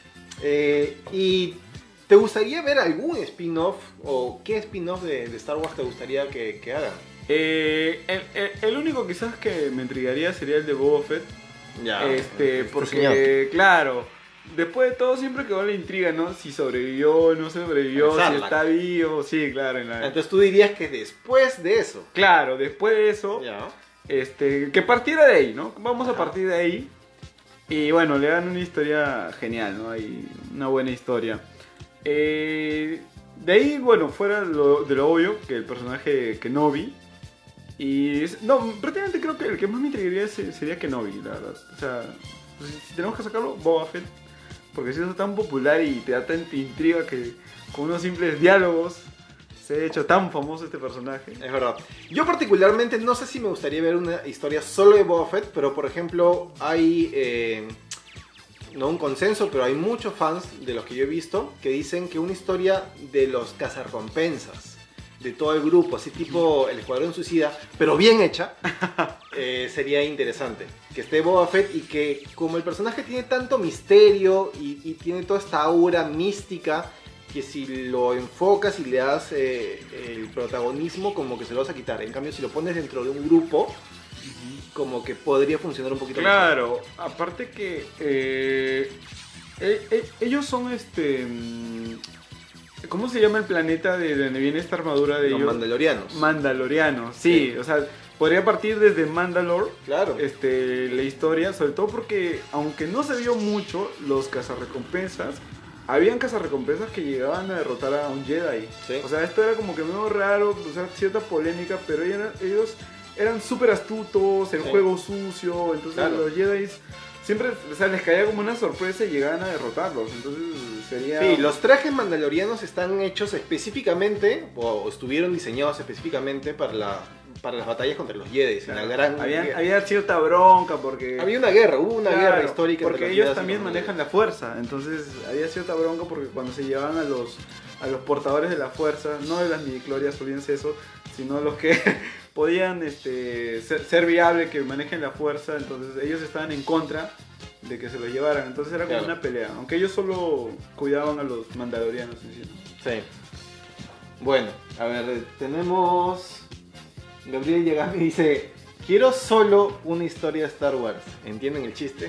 Eh, ¿Y te gustaría ver algún spin-off o qué spin-off de, de Star Wars te gustaría que, que hagan? Eh, el, el- el único quizás que me intrigaría sería el de Boba Fett. Este, Este porque, señor. claro, después de todo siempre quedó la intriga, ¿no? Si sobrevivió, no sobrevivió, En si Sarlacc. está vivo, sí, claro. En la- Entonces tú dirías que después de eso. Claro, después de eso, Ya. este, que partiera de ahí, ¿no? Vamos a Ajá. partir de ahí. Y bueno, le dan una historia genial, ¿no? Hay una buena historia. Eh, de ahí, bueno, fuera lo- de lo obvio, que el personaje Kenobi. Y es- no, prácticamente creo que el que más me intrigaría se- sería Kenobi, la verdad. O sea, pues, si tenemos que sacarlo, Boba Fett. Porque si es tan popular y te da tanta intriga que con unos simples diálogos se ha hecho tan famoso este personaje. Es verdad. Yo particularmente no sé si me gustaría ver una historia solo de Boba Fett, pero por ejemplo hay, eh, no un consenso, pero hay muchos fans de los que yo he visto que dicen que una historia de los cazarrecompensas de todo el grupo, así tipo el Escuadrón Suicida, pero bien hecha, eh, sería interesante. Que esté Boba Fett y que como el personaje tiene tanto misterio y, y tiene toda esta aura mística, que si lo enfocas y le das eh, el protagonismo, como que se lo vas a quitar. En cambio, si lo pones dentro de un grupo, como que podría funcionar un poquito claro, mejor. Aparte que eh, eh, eh, ellos son este... ¿Cómo se llama el planeta de donde viene esta armadura de Los ellos? mandalorianos. Mandalorianos, sí, sí. O sea, podría partir desde Mandalore, claro. este, la historia, sobre todo porque, aunque no se vio mucho, los cazarrecompensas, habían cazarrecompensas que llegaban a derrotar a un Jedi. Sí. O sea, esto era como que medio raro, o sea, cierta polémica, pero ellos, ellos eran súper astutos, el sí. juego sucio, entonces claro. los Jedi siempre, o sea, les caía como una sorpresa y llegaban a derrotarlos, entonces sería... Sí, los trajes mandalorianos están hechos específicamente, o estuvieron diseñados específicamente para, la, para las batallas contra los Jedi, claro. en la gran... Había, había cierta bronca porque... Había una guerra, hubo una claro, guerra histórica. Porque ellos también manejan la fuerza, entonces había cierta bronca porque cuando se llevaban a los, a los portadores de la fuerza, no de las midichlorias, olvídense eso, sino los que podían este, ser, ser viable que manejen la fuerza, entonces ellos estaban en contra de que se los llevaran, entonces era como claro. una pelea, aunque ellos solo cuidaban a los mandalorianos en sí, ¿no? Sí. Bueno, a ver, tenemos... Gabriel Yagami dice, quiero solo una historia de Star Wars. ¿Entienden el chiste?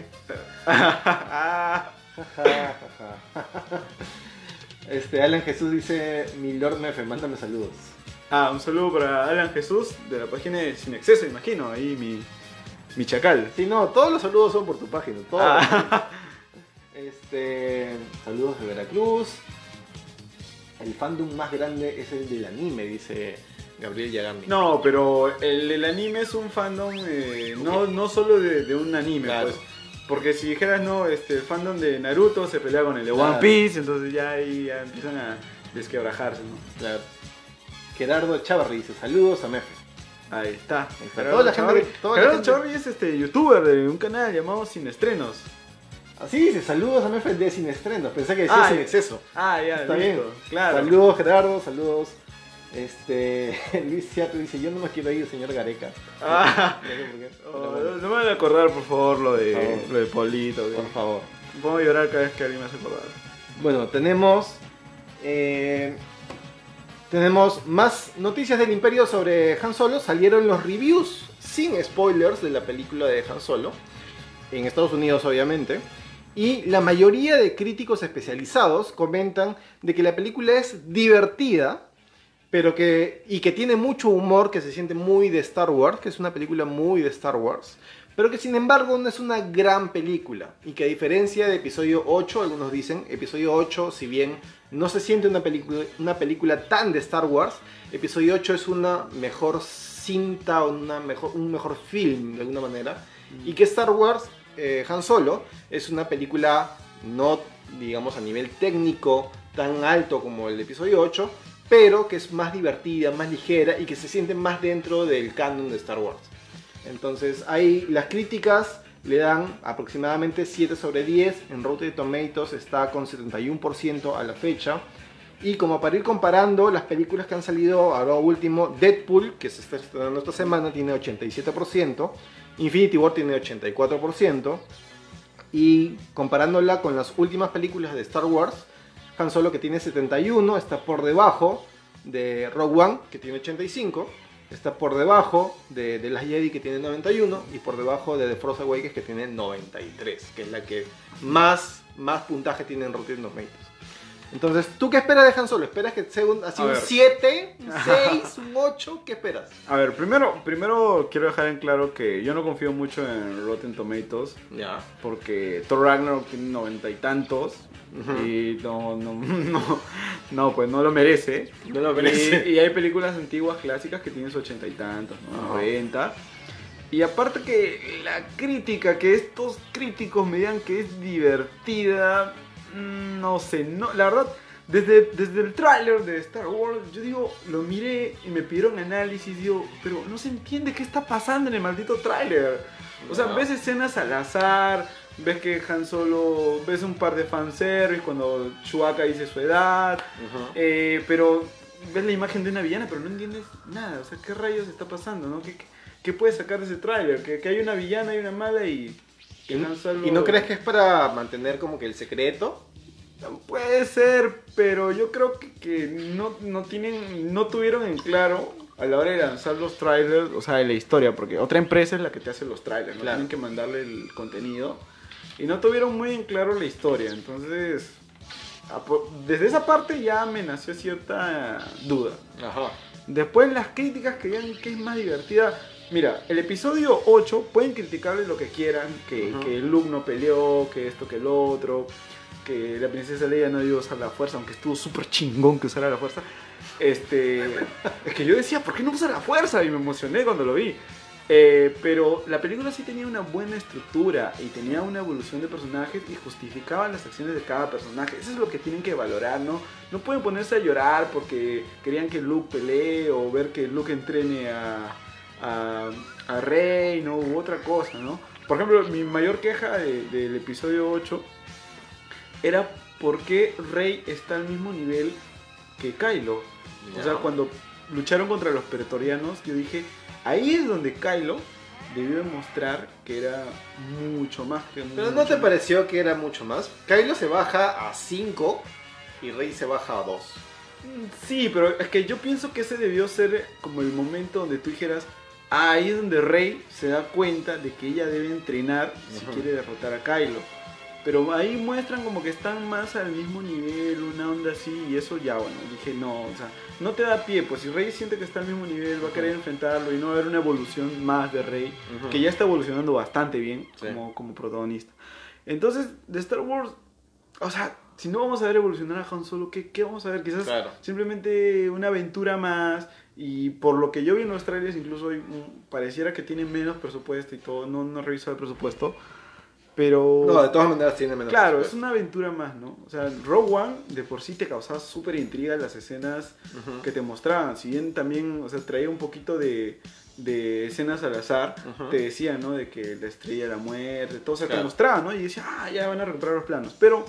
este, Alan Jesús dice, mi Lord Mefe, mándame saludos. Ah, un saludo para Alan Jesús de la página de Sin Exceso, imagino, ahí mi, mi chacal. Sí, no, todos los saludos son por tu página. Todos ah. Este, saludos de Veracruz. El fandom más grande es el del anime, dice Gabriel Yagami. No, pero el, el anime es un fandom eh, no, no solo de, de un anime, claro. pues. Porque si dijeras, no, este, el fandom de Naruto se pelea con el de claro. One Piece, entonces ya ahí ya empiezan a desquebrajarse, ¿no? Claro. Gerardo Chavarri dice, saludos a Mefe. Ahí está. Ahí está. Toda la Chavarri, gente, toda Gerardo la gente... Chavarri es este, youtuber de un canal llamado Sin Estrenos. Así dice, saludos a Mefe de Sin Estrenos. Pensé que decía ah, Sin Exceso. Ah, ya, está listo, bien. Claro. Saludos Gerardo, saludos. Este, Luis Ciato dice, yo no me quiero ir, señor Gareca. Ah, no, sé por qué. Oh, bueno. No me van a acordar, por favor, lo de, por lo de Polito. Por bien. favor. Puedo llorar cada vez que alguien me hace acordar. Bueno, tenemos... Eh, tenemos más noticias del Imperio sobre Han Solo. Salieron los reviews sin spoilers de la película de Han Solo. En Estados Unidos, obviamente. Y la mayoría de críticos especializados comentan de que la película es divertida, pero que, y que tiene mucho humor, que se siente muy de Star Wars, que es una película muy de Star Wars, pero que sin embargo no es una gran película, y que a diferencia de episodio ocho, algunos dicen, episodio ocho, si bien no se siente una película, una película tan de Star Wars, episodio ocho es una mejor cinta, una mejor, un mejor film de alguna manera, y que Star Wars, eh, Han Solo, es una película no, digamos, a nivel técnico tan alto como el episodio ocho, pero que es más divertida, más ligera y que se siente más dentro del canon de Star Wars. Entonces, ahí las críticas le dan aproximadamente siete sobre diez. En Rotten Tomatoes está con setenta y uno por ciento a la fecha. Y como para ir comparando las películas que han salido ahora último, Deadpool, que se está estrenando esta semana, tiene ochenta y siete por ciento. Infinity War tiene ochenta y cuatro por ciento. Y comparándola con las últimas películas de Star Wars, Han Solo, que tiene setenta y uno, está por debajo de Rogue One, que tiene ochenta y cinco, está por debajo de, de Last Jedi, que tiene noventa y uno, y por debajo de The Force Awakens, que tiene noventa y tres, que es la que más, más puntaje tiene en Rotten Tomatoes. Entonces, ¿tú qué esperas de Han Solo? ¿Esperas que sea un, así un siete, un seis, un ocho? ¿Qué esperas? A ver, primero, primero quiero dejar en claro que yo no confío mucho en Rotten Tomatoes. Ya. Porque Thor Ragnarok tiene noventa y tantos. Uh-huh. Y no, no, no, no, pues no lo merece. No lo merece. Y, y hay películas antiguas clásicas que tienen sus ochenta y tantos, ¿no? Uh-huh. noventa. Y aparte que la crítica, que estos críticos me digan que es divertida, no sé, no, la verdad, desde, desde el tráiler de Star Wars, yo digo, lo miré y me pidieron análisis, digo, pero no se entiende qué está pasando en el maldito tráiler. O sea, no. Ves escenas al azar, ves que Han Solo, ves un par de fanservice cuando Chewbacca dice su edad, uh-huh. eh, pero ves la imagen de una villana, pero no entiendes nada. O sea, ¿qué rayos está pasando, no? ¿Qué, qué, qué puedes sacar de ese tráiler? Que, que hay una villana y una mala y... ¿Y, Han Solo... ¿Y no crees que es para mantener como que el secreto? Puede ser, pero yo creo que, que no, no tienen, no tuvieron en claro a la hora de lanzar los trailers, o sea, de la historia, porque otra empresa es la que te hace los trailers, ¿no? Claro. Tienen que mandarle el contenido y no tuvieron muy en claro la historia, entonces desde esa parte ya me nació cierta duda. Ajá. Después las críticas que vean que es más divertida. Mira, el episodio ocho pueden criticarle lo que quieran, que, uh-huh. que Luke no peleó, que esto, que el otro, que la princesa Leia no dio a usar la fuerza, aunque estuvo súper chingón que usara la fuerza. Este, es que yo decía, ¿por qué no usa la fuerza? Y me emocioné cuando lo vi. Eh, pero la película sí tenía una buena estructura y tenía una evolución de personajes y justificaba las acciones de cada personaje. Eso es lo que tienen que valorar, ¿no? No pueden ponerse a llorar porque querían que Luke pelee o ver que Luke entrene a, a, a Rey, ¿no? U otra cosa, ¿no? Por ejemplo, mi mayor queja de, del episodio ocho era por qué Rey está al mismo nivel que Kylo. No. O sea, cuando lucharon contra los pretorianos, yo dije... Ahí es donde Kylo debió demostrar que era mucho más que mucho. ¿Pero no te pareció que era mucho más? Kylo se baja a cinco y Rey se baja a dos. Sí, pero es que yo pienso que ese debió ser como el momento donde tú dijeras, ah, ahí es donde Rey se da cuenta de que ella debe entrenar si uh-huh. quiere derrotar a Kylo. Pero ahí muestran como que están más al mismo nivel, una onda así, y eso ya, bueno, dije no, o sea, no te da pie, pues si Rey siente que está al mismo nivel, va a querer enfrentarlo y no va a haber una evolución más de Rey, uh-huh. que ya está evolucionando bastante bien sí. como, como protagonista. Entonces, de Star Wars, o sea, si no vamos a ver evolucionar a Han Solo, ¿qué, qué vamos a ver? Quizás claro. simplemente una aventura más, y por lo que yo vi en los trailers, incluso hoy, pareciera que tiene menos presupuesto y todo, no, no he revisado el presupuesto. Pero... No, de todas maneras tiene menos. Claro, es una aventura más, ¿no? O sea, Rogue One de por sí te causaba súper intriga las escenas uh-huh. que te mostraban. Si bien también, o sea, traía un poquito de, de escenas al azar, uh-huh. te decía, ¿no? De que la estrella de la muerte, todo, o sea, claro. te mostraba, ¿no? Y decía, ah, ya van a recuperar los planos. Pero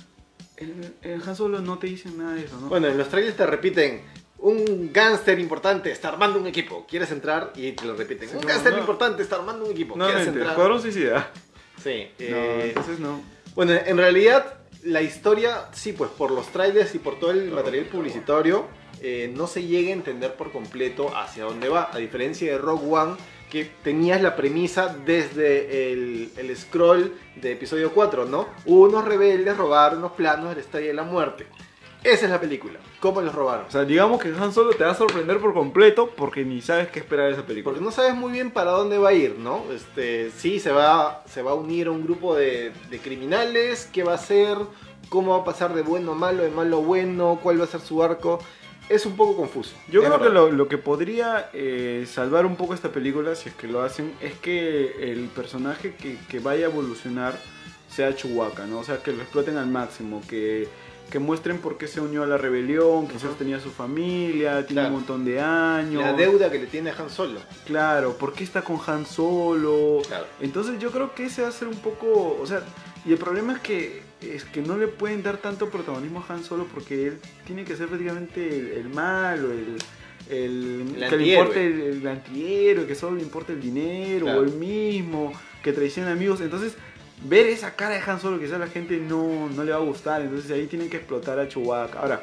en, en Han Solo no te dicen nada de eso, ¿no? Bueno, en los trailers te repiten... Un gángster importante está armando un equipo. ¿Quieres entrar? Y te lo repiten. Sí, un no, gángster no. importante está armando un equipo. No, ¿Quieres mente, entrar? Escuadrón Suicida. Sí, no, eh, entonces no. Bueno, en realidad la historia, sí, pues por los trailers y por todo el material publicitario, eh, no se llega a entender por completo hacia dónde va. A diferencia de Rogue One, que tenías la premisa desde el, el scroll de episodio cuatro, ¿no? Unos rebeldes robaron los planos de la Estrella de la Muerte. Esa es la película. ¿Cómo los robaron? O sea, digamos que Han Solo te va a sorprender por completo porque ni sabes qué esperar de esa película. Porque no sabes muy bien para dónde va a ir, ¿no? Este, sí, se va, se va a unir a un grupo de, de criminales. ¿Qué va a hacer? ¿Cómo va a pasar de bueno a malo, de malo a bueno? ¿Cuál va a ser su arco? Es un poco confuso. Yo creo verdad. que lo, lo que podría eh, salvar un poco esta película, si es que lo hacen, es que el personaje que, que vaya a evolucionar sea Chewbacca, ¿no? O sea, que lo exploten al máximo, que... que muestren por qué se unió a la rebelión, quizás uh-huh. tenía su familia, tiene claro. un montón de años. La deuda que le tiene a Han Solo. Claro, ¿por qué está con Han Solo? Claro. Entonces yo creo que ese va a ser un poco... O sea, y el problema es que, es que no le pueden dar tanto protagonismo a Han Solo porque él tiene que ser prácticamente el, el malo, el... El, el que le importe el, el antihéroe, que solo le importa el dinero, claro. o el mismo, que traiciona amigos. Entonces... ver esa cara de Han Solo quizás a la gente no, no le va a gustar, entonces ahí tienen que explotar a Chewbacca. Ahora,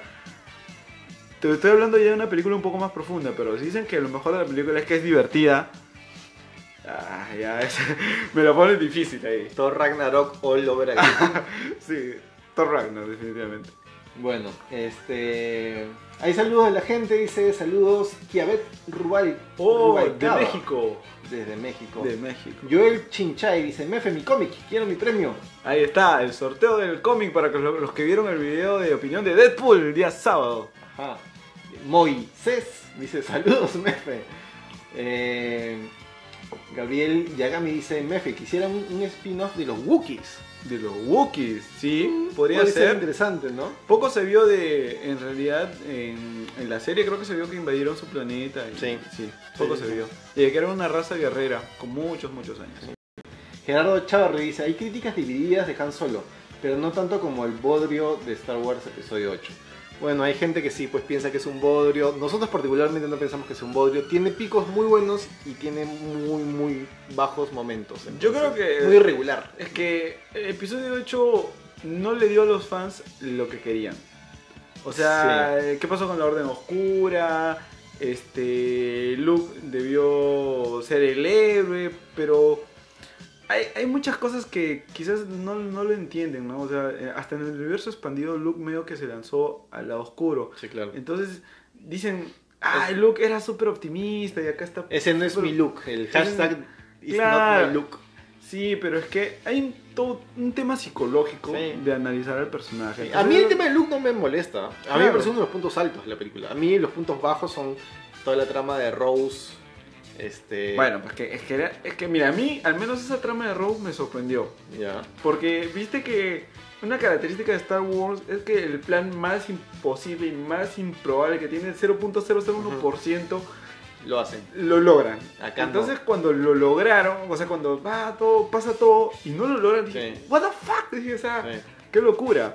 te estoy hablando ya de una película un poco más profunda, pero si dicen que lo mejor de la película es que es divertida, ah, ya es, me lo ponen difícil ahí. Thor Ragnarok all over again. Sí, Thor Ragnarok definitivamente. Bueno, este... hay saludos de la gente, dice saludos Kiabet Rubal. Oh, Rubalcaba. De México. Desde México. De México. Joel Chinchay dice, Mefe, mi cómic, quiero mi premio. Ahí está, el sorteo del cómic para los que vieron el video de opinión de Deadpool el día sábado. Ajá. Moisés dice, saludos, Mefe. Eh, Gabriel Yagami dice, Mefe, quisiera un, un spin-off de los Wookiees. De los Wookiees, sí, mm, podría puede ser. ser interesante, ¿no? Poco se vio de, en realidad, en, en la serie creo que se vio que invadieron su planeta. Y, sí. Sí, poco sí, se sí. vio. Y que era una raza guerrera, con muchos, muchos años. Gerardo Chavarri dice, hay críticas divididas de Han Solo, pero no tanto como el bodrio de Star Wars Episodio ocho. Bueno, hay gente que sí, pues piensa que es un bodrio. Nosotros particularmente no pensamos que es un bodrio. Tiene picos muy buenos y tiene muy, muy bajos momentos. Yo creo que... Muy irregular. Es que el episodio ocho no le dio a los fans lo que querían. O sea, sí. ¿Qué pasó con la Orden Oscura? Este, Luke debió ser el héroe, pero hay, hay muchas cosas que quizás no, no lo entienden, ¿no? O sea, hasta en el universo expandido Luke medio que se lanzó al lado oscuro. Sí, claro. Entonces dicen, ah, Luke era súper optimista y acá está... Ese no es super... mi Luke, el hashtag is claro. not my Luke. Sí, pero es que hay un, todo, un tema psicológico sí. de analizar al personaje. Entonces, a mí el tema de Luke no me molesta. A claro. mí me parece uno de los puntos altos de la película. A mí los puntos bajos son toda la trama de Rose. Este... Bueno, pues que, es, que era, es que mira, a mí al menos esa trama de Rose me sorprendió. Ya. Porque viste que una característica de Star Wars es que el plan más imposible y más improbable que tiene el cero punto cero cero uno por ciento uh-huh. Lo hacen. Lo logran. Acá Entonces no. Cuando lo lograron, o sea, cuando va todo, pasa todo y no lo logran, dije, sí. what the fuck, dije, o sea, sí. qué locura.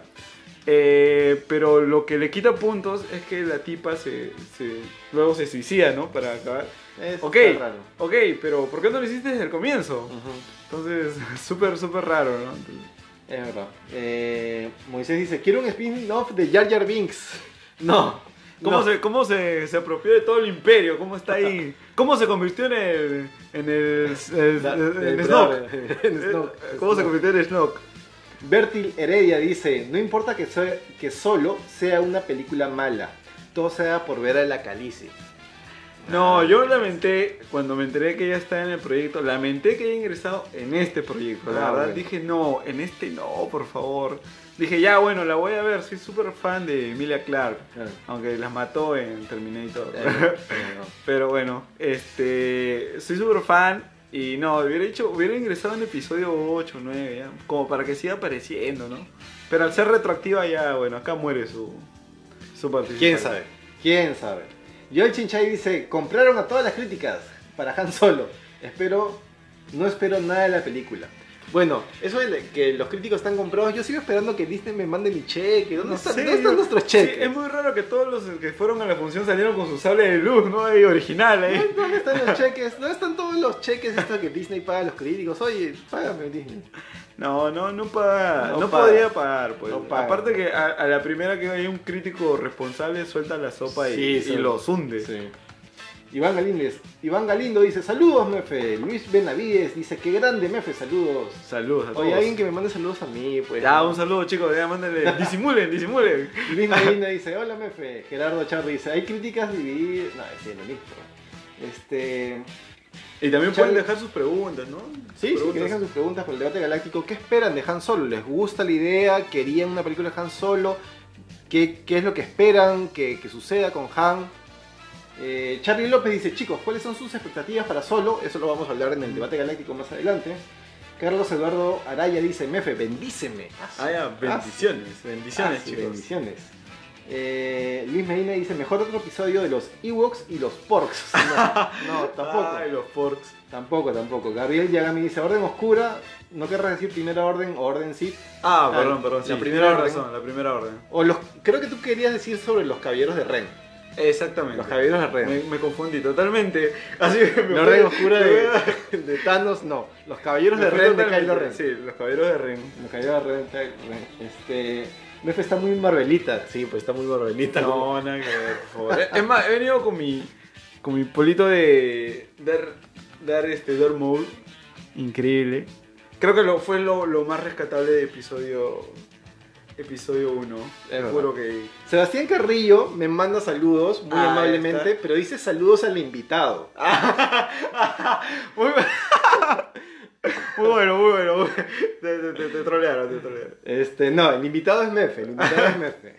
Eh, pero lo que le quita puntos es que la tipa se, se luego se suicida, ¿no? Para acabar. Es ok, raro. ok, pero ¿por qué no lo hiciste desde el comienzo? Uh-huh. Entonces, súper, súper raro, ¿no? Entonces... Es verdad. Eh, Moisés dice, quiero un spin-off de Jar Jar Binks. No. ¿Cómo, no. se, cómo se, se apropió de todo el imperio? ¿Cómo está ahí? ¿Cómo se convirtió en el... en el... el, La, el, el en Snoke? en Snoke. ¿Cómo Snoke. se convirtió en Snoke? Bertil Heredia dice, no importa que, so que solo sea una película mala, todo sea por ver a la Calice. No, yo lamenté, cuando me enteré que ella está en el proyecto, lamenté que haya ingresado en este proyecto. La ah, verdad, bueno. dije, no, en este no, por favor. Dije, ya, bueno, la voy a ver, soy súper fan de Emilia Clarke, ah. aunque las mató en Terminator. Eh, no, no. Pero bueno, este, soy súper fan y no, hubiera hecho, hubiera ingresado en episodio ocho, nueve, ya, como para que siga apareciendo, ¿no? Pero al ser retroactiva ya, bueno, acá muere su, su participación. ¿Quién sabe? ¿Quién sabe? Joel Chinchay dice, compraron a todas las críticas para Han Solo. Espero, no espero nada de la película. Bueno, eso de que los críticos están comprados, yo sigo esperando que Disney me mande mi cheque. ¿Dónde, No están, sé, ¿dónde están yo- nuestros cheques? Sí, es muy raro que todos los que fueron a la función salieron con su sable de luz, ¿no? Ahí original, ahí. ¿Dónde están los cheques? ¿Dónde están todos los cheques estos que Disney paga a los críticos? Oye, págame Disney. No, no, no paga, No no, paga. podría pagar, pues. No paga. Aparte que a, a la primera que hay un crítico responsable suelta la sopa y, Sí, y sí. los hunde. Sí. Iván Galíndez. Iván Galindo dice, saludos Mefe. Luis Benavides dice, qué grande Mefe, saludos. Saludos a todos. Oye, alguien que me mande saludos a mí, pues. Ya, un saludo chicos, ya mándale, disimulen, disimulen. Luis Medina dice, hola Mefe. Gerardo Charri dice, hay críticas divididas. No, sí, lo mismo. Este... Y también Charlie- pueden dejar sus preguntas, ¿no? Sí, sí, Preguntas. que dejan sus preguntas por el debate galáctico. ¿Qué esperan de Han Solo? ¿Les gusta la idea? ¿Querían una película de Han Solo? ¿Qué, qué es lo que esperan que, que suceda con Han? Eh, Charlie López dice, chicos, ¿cuáles son sus expectativas para Solo? Eso lo vamos a hablar en el debate galáctico más adelante. Carlos Eduardo Araya dice, Mefe, bendíceme. Ah, ya, bendiciones, bendiciones Ah, sí, chicos. bendiciones. Eh, Luis Medina dice, mejor otro episodio de los Ewoks y los Porks. No, no, tampoco. Ay, los porks. Tampoco, tampoco. Gabriel Yagami dice, Orden Oscura, ¿no querrás decir Primera Orden o Orden Sith? Ah, Ah, perdón, perdón, la sí, primera tienes orden. razón, la primera orden. O los, creo que tú querías decir sobre los Caballeros de Ren. Exactamente. Los Caballeros de Ren. Me, me confundí totalmente. Así que me La Orden fue- Oscura me de, fue- de Thanos, no. Los Caballeros me de fue Ren de totalmente- Kylo Ren. Sí, los caballeros de Ren. Los Caballeros de Ren, Kylo Ren. Este... Mefe está muy Marvelita. Sí, pues está muy Marvelita. No, nada que ver, por favor. Es más, he venido con mi con mi polito de dar dar este Darth Maul. Increíble. Creo que lo, fue lo, lo más rescatable de episodio episodio uno. Es Te verdad. juro que Sebastián Carrillo me manda saludos muy Ah, amablemente, está. pero dice saludos al invitado. muy, muy bueno, muy bueno. muy- Te, te, te, te trolearon, te trolearon. Este, no, el invitado es Mefe, el invitado es Mefe.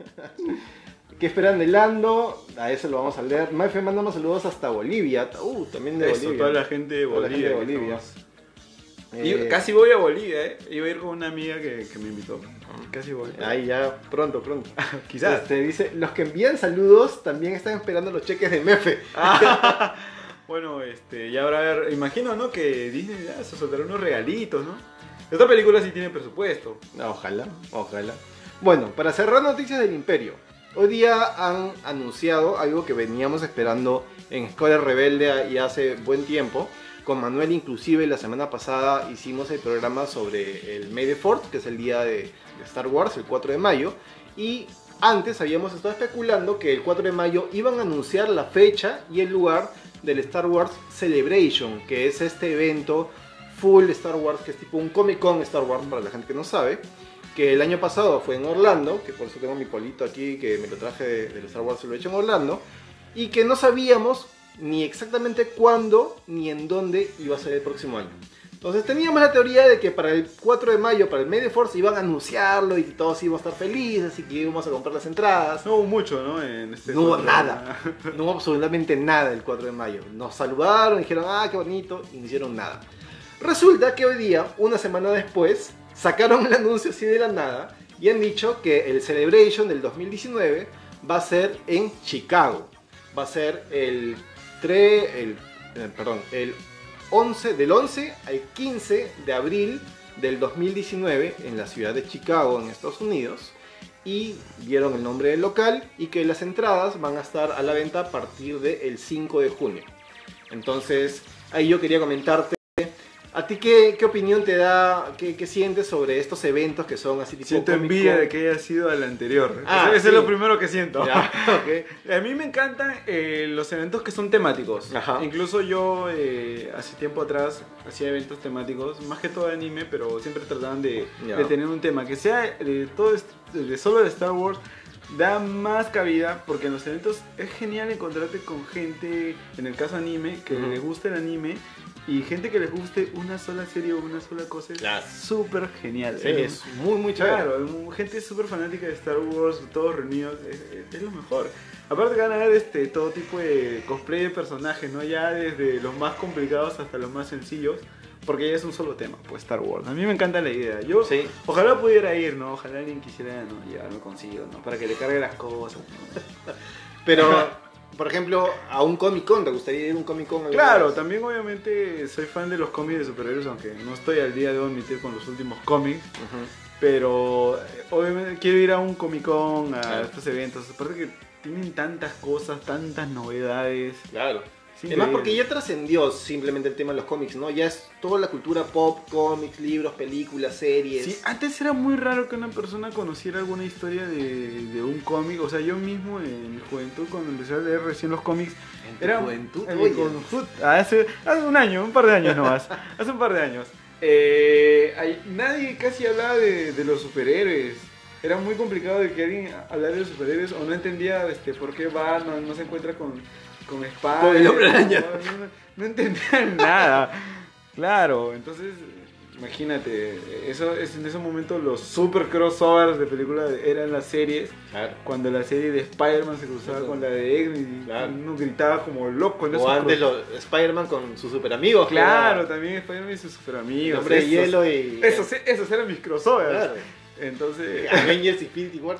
¿Qué esperan de Lando? A eso lo vamos a leer. Mefe, mandamos saludos hasta Bolivia. Uh, también de Eso, Bolivia. toda la gente de Toda la Bolivia. gente de que Bolivia. estamos- Eh, Y casi voy a Bolivia, eh. Iba a ir con una amiga que, que me invitó. Casi voy. Ahí ya, pronto, pronto. Quizás. Este, dice, los que envían saludos también están esperando los cheques de Mefe. Ah, bueno, este, ya habrá ver, imagino, ¿no? Que Disney ya se soltará unos regalitos, ¿no? Esta película sí tiene presupuesto. Ojalá, ojalá. Bueno, para cerrar noticias del Imperio. Hoy día han anunciado algo que veníamos esperando en Escuela Rebelde y hace buen tiempo. Con Manuel inclusive la semana pasada hicimos el programa sobre el May the fourth, que es el día de, de Star Wars, el cuatro de mayo. Y antes habíamos estado especulando que el cuatro de mayo iban a anunciar la fecha y el lugar del Star Wars Celebration, que es este evento full Star Wars, que es tipo un Comic Con Star Wars para la gente que no sabe. Que el año pasado fue en Orlando, que por eso tengo mi polito aquí, que me lo traje de- del Star Wars Celebration en Orlando. Y que no sabíamos ni exactamente cuándo ni en dónde iba a ser el próximo año. Entonces teníamos la teoría de que para el cuatro de mayo, para el May the fourth, iban a anunciarlo y todos íbamos a estar felices y que íbamos a comprar las entradas. No hubo mucho, ¿no? En este No hubo cuatro. nada, no hubo absolutamente nada el cuatro de mayo. Nos saludaron, dijeron, ah, qué bonito, y no hicieron nada. Resulta que hoy día, una semana después, sacaron el anuncio así de la nada y han dicho que el Celebration del dos mil diecinueve va a ser en Chicago. Va a ser el tres, el, eh, perdón, el once, del once al quince de abril del dos mil diecinueve en la ciudad de Chicago, en Estados Unidos. Y dieron el nombre del local y que las entradas van a estar a la venta a partir del cinco de junio. Entonces, ahí yo quería comentarte, ¿a ti qué, qué opinión te da, qué, qué sientes sobre estos eventos que son así tipo Siento Comic envidia Con? de que haya sido al anterior. Ah, Eso, eso sí. es lo primero que siento. Ya, ok. A mí me encantan eh, los eventos que son temáticos. Ajá. Incluso yo eh, hace tiempo atrás hacía eventos temáticos, más que todo de anime, pero siempre trataban de, Ya. de tener un tema que sea de todo est- de solo de Star Wars. Da más cabida porque en los eventos es genial encontrarte con gente, en el caso anime, que Ujú. les gusta el anime. Y gente que les guste una sola serie o una sola cosa es Claro. súper genial. Sí, es muy muy chévere. Claro, gente súper fanática de Star Wars, todos reunidos, es, es- es lo mejor. Aparte que van a ver este, todo tipo de cosplay de personajes, ¿no? Ya desde los más complicados hasta los más sencillos, porque ya es un solo tema, pues Star Wars. A mí me encanta la idea. Yo Sí. ojalá pudiera ir, ¿no? Ojalá alguien quisiera, ¿no? Llevarme consigo, ¿no? Para que le cargue las cosas, ¿no? Pero, por ejemplo, a un Comic Con, ¿te gustaría ir a un Comic Con? alguna Claro, vez? también obviamente soy fan de los cómics de superhéroes, aunque no estoy al día de hoy admitir con los últimos cómics. Ujú. Pero eh, obviamente quiero ir a un Comic Con, a Claro. estos eventos. Aparte que tienen tantas cosas, tantas novedades. Claro. Es Además increíble. porque ya trascendió simplemente el tema de los cómics, ¿no? Ya es toda la cultura pop, cómics, libros, películas, series. Sí, antes era muy raro que una persona conociera alguna historia de, de un cómic. O sea, yo mismo en mi juventud, cuando empecé a leer recién los cómics, En tu era juventud, en mi oye. juventud, hace, hace un año, un par de años nomás. Hace un par de años. Eh, hay- nadie casi hablaba de, de los superhéroes. Era muy complicado de que alguien hablara de los superhéroes o no entendía este, por qué va, no, no se encuentra con, con Spider. Con el Hombre Araña. No, no- no entendían nada. Claro, entonces imagínate, eso es en ese momento los super crossovers de películas eran las series. Claro. Cuando la serie de Spider-Man se cruzaba Claro. con la de X-Men y Claro. uno gritaba como loco en O esos antes cross- los Spider-Man con sus super amigos. Claro, también Spider-Man y sus super El amigos. hombre de esos, hielo y. esos, esos eran mis crossovers. Claro. Entonces, Avengers Infinity War.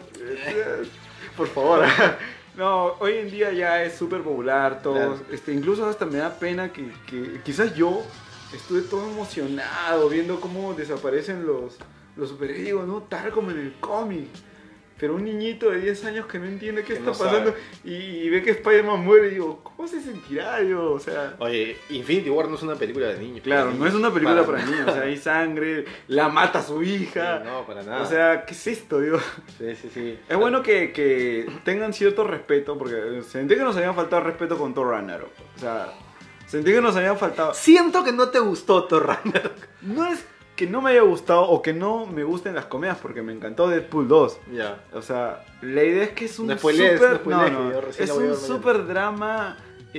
por favor. No, hoy en día ya es súper popular, todos, Claro. este, incluso hasta me da pena que, que quizás yo estuve todo emocionado viendo cómo desaparecen los, los superhéroes, digo, ¿no? Tal como en el cómic. Pero un niñito de diez años que no entiende qué Que está no pasando sabe. y, y ve que Spider-Man muere y digo, ¿cómo se sentirá yo? O sea... Oye, Infinity War no es una película de niños. Claro, para no es niños. una película para nada. niños, o sea, hay sangre, la mata a su Sí, hija. no, para nada. O sea, ¿qué es esto, digo? sí, sí, sí. Es bueno que, que tengan cierto respeto, porque sentí que nos habían faltado respeto con Thor Ragnarok. O sea, sentí que nos habían faltado... Siento que no te gustó Thor Ragnarok. No es que no me haya gustado o que no me gusten las comedias, porque me encantó Deadpool dos. Ya. O sea, la idea es que es un No spoilees, super, no spoilees, no, que no, yo recién es la voy a un ver mañana. super drama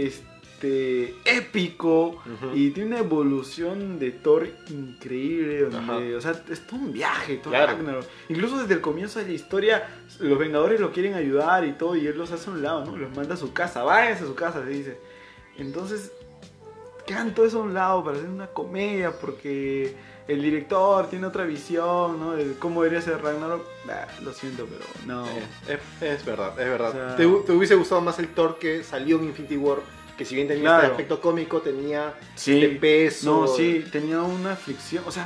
este épico Ujú. y tiene una evolución de Thor increíble, donde, Ajá. o sea, es todo un viaje, todo Claro. Ragnarok. Incluso desde el comienzo de la historia, los Vengadores lo quieren ayudar y todo, y él los hace a un lado, ¿no? Los manda a su casa, váyanse a su casa, le dice. Entonces, quedan todo eso a un lado para hacer una comedia, porque el director tiene otra visión, ¿no? De cómo debería ser Ragnarok. Bah, lo siento, pero no. Es, es verdad, es verdad. O sea- ¿Te, te hubiese gustado más el Thor que salió en Infinity War? Que si bien tenía Claro. este aspecto cómico, tenía Sí. de peso. No, sí, tenía una aflicción. O sea,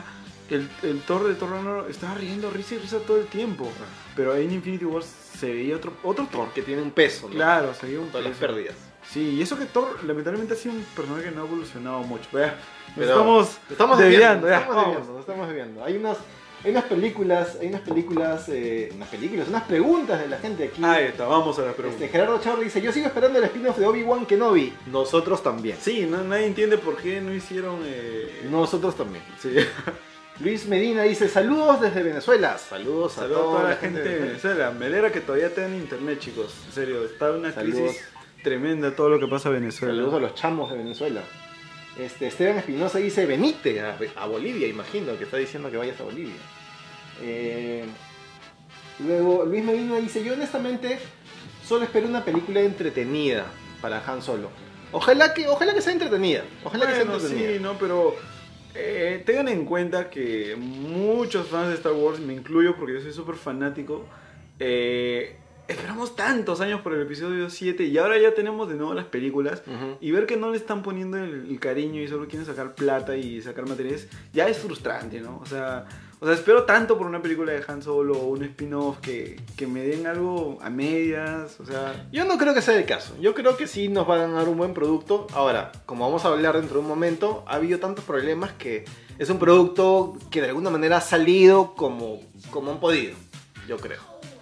el, el Thor de Thor Ragnarok estaba riendo risa y risa todo el tiempo. Pero ahí en Infinity War se veía otro, otro Thor. Que tiene un peso, ¿no? Claro, se veía un Todas las peso. pérdidas. Sí, y eso que Thor lamentablemente ha sido un personaje que no ha evolucionado mucho. Vea, nos Pero estamos, nos estamos desviando, desviando, ya, nos estamos vamos. desviando, nos estamos desviando. Hay unas, hay unas películas, hay unas películas, eh, unas películas, unas preguntas de la gente aquí. Ahí está, vamos a la pregunta. Este, Gerardo Chavarri dice, yo sigo esperando el spin-off de Obi-Wan Kenobi. Nosotros también. Sí, no, nadie entiende por qué no hicieron... Eh... Nosotros también. Sí. Luis Medina dice, saludos desde Venezuela. Saludos a, Saludos a toda la gente de Venezuela. Me alegra que todavía tengan internet, chicos. En serio, está una Saludos. crisis tremenda todo lo que pasa en Venezuela. Saludos a los chamos de Venezuela. Este, Esteban Espinosa dice, venite a, a Bolivia, imagino, que está diciendo que vayas a Bolivia. Eh, luego, Luis Medina dice, yo honestamente solo espero una película entretenida para Han Solo. Ojalá que, ojalá que sea entretenida. Ojalá que sea Bueno, entretenida. sí, no, pero eh, tengan en cuenta que muchos fans de Star Wars, me incluyo porque yo soy súper fanático, eh, esperamos tantos años por el episodio siete y ahora ya tenemos de nuevo las películas. Ujú. Y ver que no le están poniendo el, el cariño y solo quieren sacar plata y sacar materiales, ya es frustrante, ¿no? O sea, o sea, espero tanto por una película de Han Solo o un spin-off que, que me den algo a medias, o sea... Yo no creo que sea el caso. Yo creo que sí nos van a dar un buen producto. Ahora, como vamos a hablar dentro de un momento, ha habido tantos problemas que es un producto que de alguna manera ha salido como, como han podido, yo creo.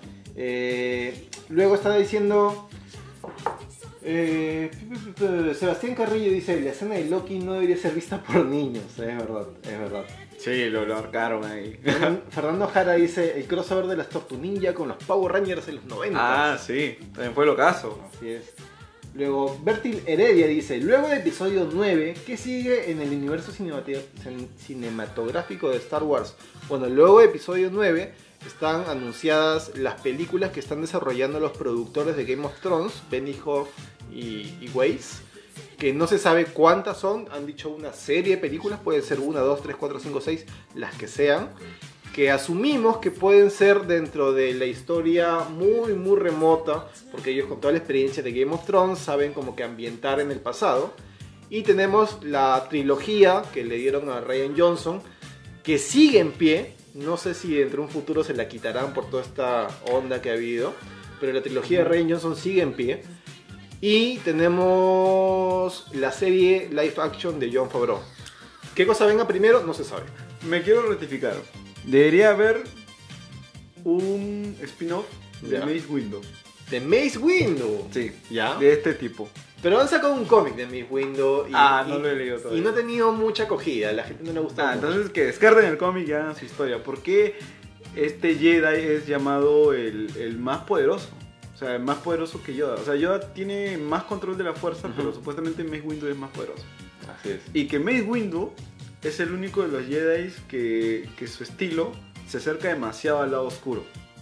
Eh, luego está diciendo... eh, Sebastián Carrillo dice, la escena de Loki no debería ser vista por niños. Es verdad, es verdad. Sí, lo, lo arcaron ahí. Fernan- Fernando Jara dice, el crossover de las Tortu Ninja con los Power Rangers en los noventa. Ah, sí, también fue lo caso. Así es. Luego, Bertil Heredia dice, luego del episodio nueve, ¿qué sigue en el universo cinemati- cin- cinematográfico de Star Wars? Bueno, luego del episodio nueve están anunciadas las películas que están desarrollando los productores de Game of Thrones, Benioff y, y Weiss, que no se sabe cuántas son, han dicho una serie de películas, pueden ser una, dos, tres, cuatro, cinco, seis, las que sean, que asumimos que pueden ser dentro de la historia muy muy remota, porque ellos con toda la experiencia de Game of Thrones saben como que ambientar en el pasado. Y tenemos la trilogía que le dieron a Rian Johnson, que sigue en pie, no sé si dentro de un futuro se la quitarán por toda esta onda que ha habido, pero la trilogía de Rian Johnson sigue en pie. Y tenemos la serie live action de Jon Favreau. ¿Qué cosa venga primero? No se sabe. Me quiero rectificar. Debería haber un spin-off de Ya. Mace Windu. De Mace Windu. Sí, ¿Ya? de este tipo. Pero han sacado un cómic de Mace Windu y, Ah, no y- lo he leído todavía. y no ha tenido mucha acogida, a la gente no le gusta Ah, mucho. entonces que descarten el cómic y hagan su historia. ¿Por qué este Jedi es llamado el, el más poderoso? O sea, el más poderoso que Yoda. O sea, Yoda tiene más control de la fuerza, Ujú. pero supuestamente Mace Windu es más poderoso. Así es. Y que Mace Windu es el único de los Jedi que, que su estilo se acerca demasiado al lado oscuro.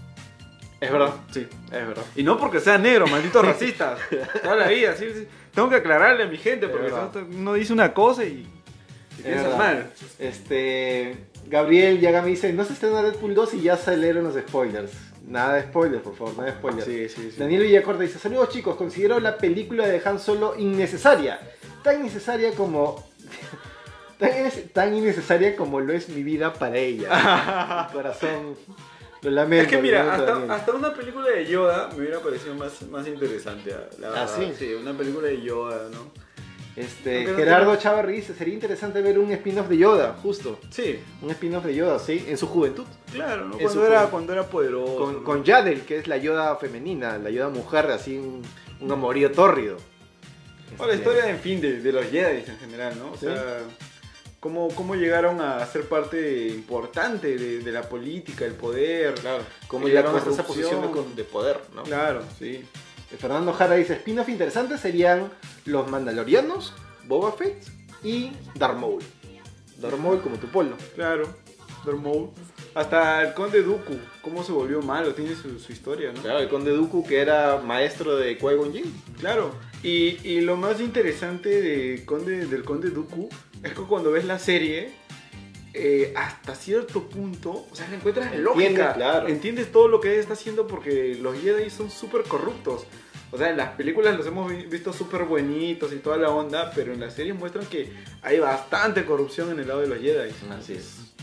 Es verdad, Sí. es verdad. Y no porque sea negro, malditos racistas. Toda la vida, sí, sí. Tengo que aclararle a mi gente porque Es verdad. uno dice una cosa y, y Es piensas verdad. mal. Este, Gabriel Yagami dice, no se estrena Deadpool dos y ya salieron los spoilers. Nada de spoilers, por favor, nada de spoilers. Sí, sí, sí. Daniel Villacorta dice, saludos chicos, considero la película de Han Solo innecesaria. Tan innecesaria como... tan, innes- tan innecesaria como lo es mi vida para ella. Mi corazón... Lo lamento. Es que lo mira, lamento, hasta, Daniel. hasta una película de Yoda me hubiera parecido más, más interesante, la verdad. ¿Ah, sí? Sí, una película de Yoda, ¿no? Este, Aunque no Gerardo tiene- Chavarri dice, sería interesante ver un spin-off de Yoda, justo. Sí, Un spin-off de Yoda, sí, en su juventud. claro, ¿no? Eso Cuando era, fue. cuando era poderoso. Con, ¿no? con Yadel, que es la Yoda femenina, la Yoda mujer, así un, un amorío tórrido. O la Este, historia, en fin, de, de los Jedi en general, ¿no? O Sí. sea, cómo, cómo llegaron a ser parte importante de, de la política, el poder. Claro, cómo y llegaron la hasta esa corrupción. posición de, con- de poder, ¿no? Claro, sí. Fernando Jara dice, spin-off interesantes serían los Mandalorianos, Boba Fett y Darth Maul. Darth Maul como tu polo. Claro, Darth Maul. Hasta el Conde Dooku, cómo se volvió malo, tiene su, su historia, ¿no? Claro, el Conde Dooku que era maestro de Qui-Gon Jinn. Claro, y, y lo más interesante de Conde, del Conde Dooku es que cuando ves la serie, eh, hasta cierto punto, o sea, le encuentras Entiendes, lógica, claro. entiendes todo lo que él está haciendo porque los Jedi son súper corruptos. O sea, en las películas los hemos vi- visto súper buenitos y toda la onda, pero en las series muestran que hay bastante corrupción en el lado de los Jedi. Así es.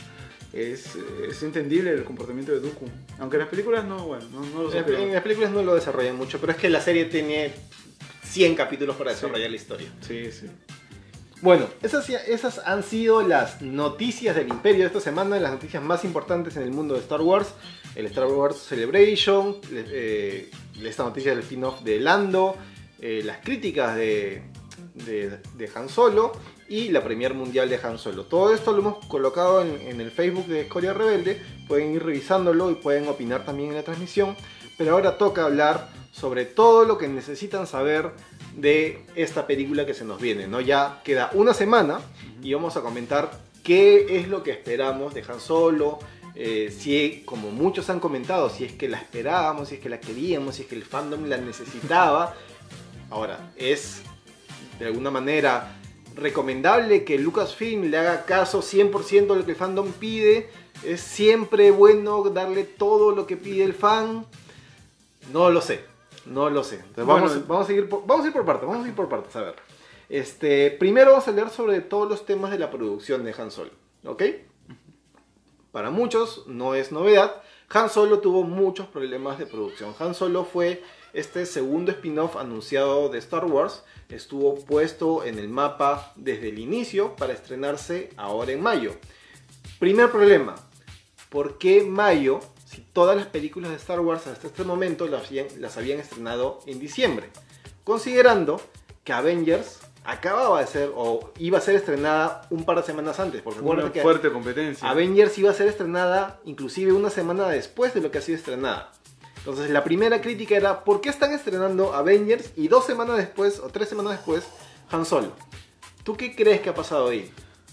es, es entendible el comportamiento de Dooku. Aunque en las películas no, bueno, no, no lo En, supieron. en las películas no lo desarrollan mucho, pero es que la serie tiene cien capítulos para desarrollar Sí. la historia. Sí, sí. Bueno, esas, esas han sido las noticias del Imperio de esta semana, las noticias más importantes en el mundo de Star Wars. El Star Wars Celebration, eh, esta noticia del spin-off de Lando, eh, las críticas de, de, de Han Solo y la Premier Mundial de Han Solo. Todo esto lo hemos colocado en, en el Facebook de Escoria Rebelde, pueden ir revisándolo y pueden opinar también en la transmisión. Pero ahora toca hablar sobre todo lo que necesitan saber de esta película que se nos viene, ¿no? Ya queda una semana y vamos a comentar qué es lo que esperamos de Han Solo, eh, si, como muchos han comentado, si es que la esperábamos, si es que la queríamos, si es que el fandom la necesitaba. Ahora, es de alguna manera recomendable que Lucasfilm le haga caso cien por ciento a lo que el fandom pide. Es siempre bueno darle todo lo que pide el fan. No lo sé. No lo sé. Entonces vamos, Bueno, vamos, a ir por, vamos a ir por partes. Vamos a ir por partes. A ver. Este, primero vamos a hablar sobre todos los temas de la producción de Han Solo. ¿Ok? Para muchos no es novedad. Han Solo tuvo muchos problemas de producción. Han Solo fue este segundo spin-off anunciado de Star Wars. Estuvo puesto en el mapa desde el inicio para estrenarse ahora en mayo. Primer problema. ¿Por qué mayo? Si todas las películas de Star Wars hasta este momento las habían, las habían estrenado en diciembre. Considerando que Avengers acababa de ser o iba a ser estrenada un par de semanas antes. Porque Una acuérdate que fuerte competencia. Avengers iba a ser estrenada inclusive una semana después de lo que ha sido estrenada. Entonces la primera crítica era ¿por qué están estrenando Avengers y dos semanas después o tres semanas después Han Solo? ¿Tú qué crees que ha pasado ahí?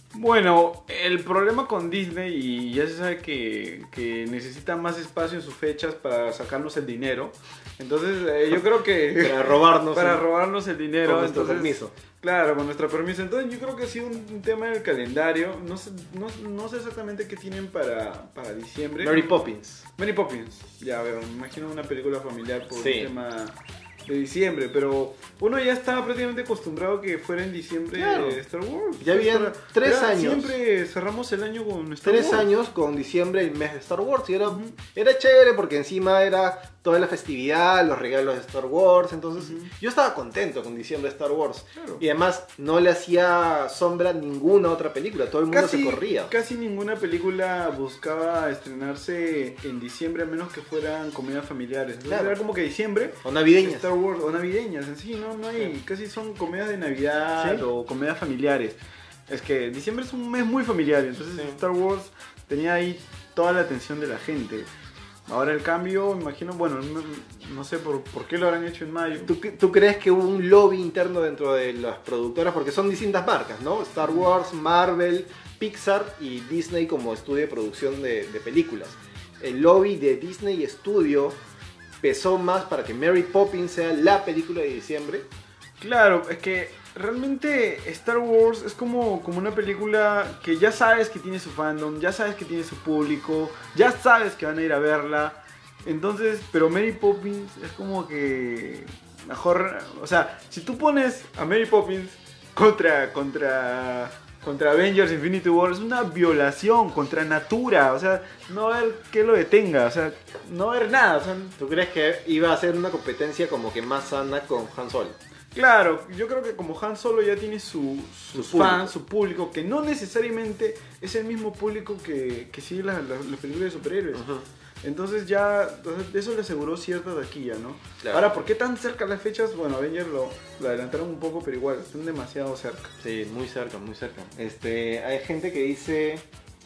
Bueno, el problema con Disney, y ya se sabe que, que necesita más espacio en sus fechas para sacarnos el dinero. Entonces, eh, yo creo que... Para robarnos para el- robarnos el dinero. con nuestro entonces, permiso. Claro, con nuestro permiso. Entonces, yo creo que ha sido un, un tema del calendario. No sé, no, no sé exactamente qué tienen para, para diciembre. Mary Poppins. Mary Poppins. Ya, a ver, me imagino una película familiar por Sí. un tema de diciembre, pero uno ya estaba prácticamente acostumbrado que fuera en diciembre Claro. de Star Wars. Ya habían Era- tres era- años. Siempre cerramos el año con Star Tres Wars. años con diciembre, el mes de Star Wars. Y era, Ujú. era chévere porque encima era toda la festividad, los regalos de Star Wars. Entonces Ujú. yo estaba contento con diciembre de Star Wars. Claro. Y además no le hacía sombra a ninguna otra película. Todo el mundo Casi, se corría. casi ninguna película buscaba estrenarse en diciembre a menos que fueran comedias familiares. Entonces Claro. era como que diciembre, O navideñas. Star Wars o navideñas en sí, no, no hay, Sí. casi son comedias de Navidad Sí. o comedias familiares. Es que diciembre es un mes muy familiar, entonces Sí. Star Wars tenía ahí toda la atención de la gente. Ahora el cambio, imagino, bueno, no, no sé por, por qué lo habrán hecho en mayo. ¿Tú, tú crees que hubo un lobby interno dentro de las productoras? Porque son distintas marcas, ¿no? Star Wars, Marvel, Pixar y Disney como estudio de producción de, de películas. El lobby de Disney Studio pesó más para que Mary Poppins sea la película de diciembre. Claro, es que realmente Star Wars es como, como una película que ya sabes que tiene su fandom, ya sabes que tiene su público, ya sabes que van a ir a verla. Entonces, pero Mary Poppins es como que mejor, o sea, si tú pones a Mary Poppins contra contra contra Avengers Infinity War es una violación contra natura, o sea, no va a haber que lo detenga, o sea, no va a haber nada, o sea, ¿Tú crees que iba a ser una competencia como que más sana con Han Solo? claro, yo creo que como Han Solo ya tiene su, sus Su público. fans, su público, que no necesariamente es el mismo público que, que sigue las las- las películas de superhéroes. Entonces ya, entonces eso le aseguró cierta taquilla, ¿no? Claro. Ahora, ¿por qué tan cerca las fechas? Bueno, Avengers lo, lo adelantaron un poco, pero igual, están demasiado cerca. Sí, muy cerca, muy cerca. Este, hay gente que dice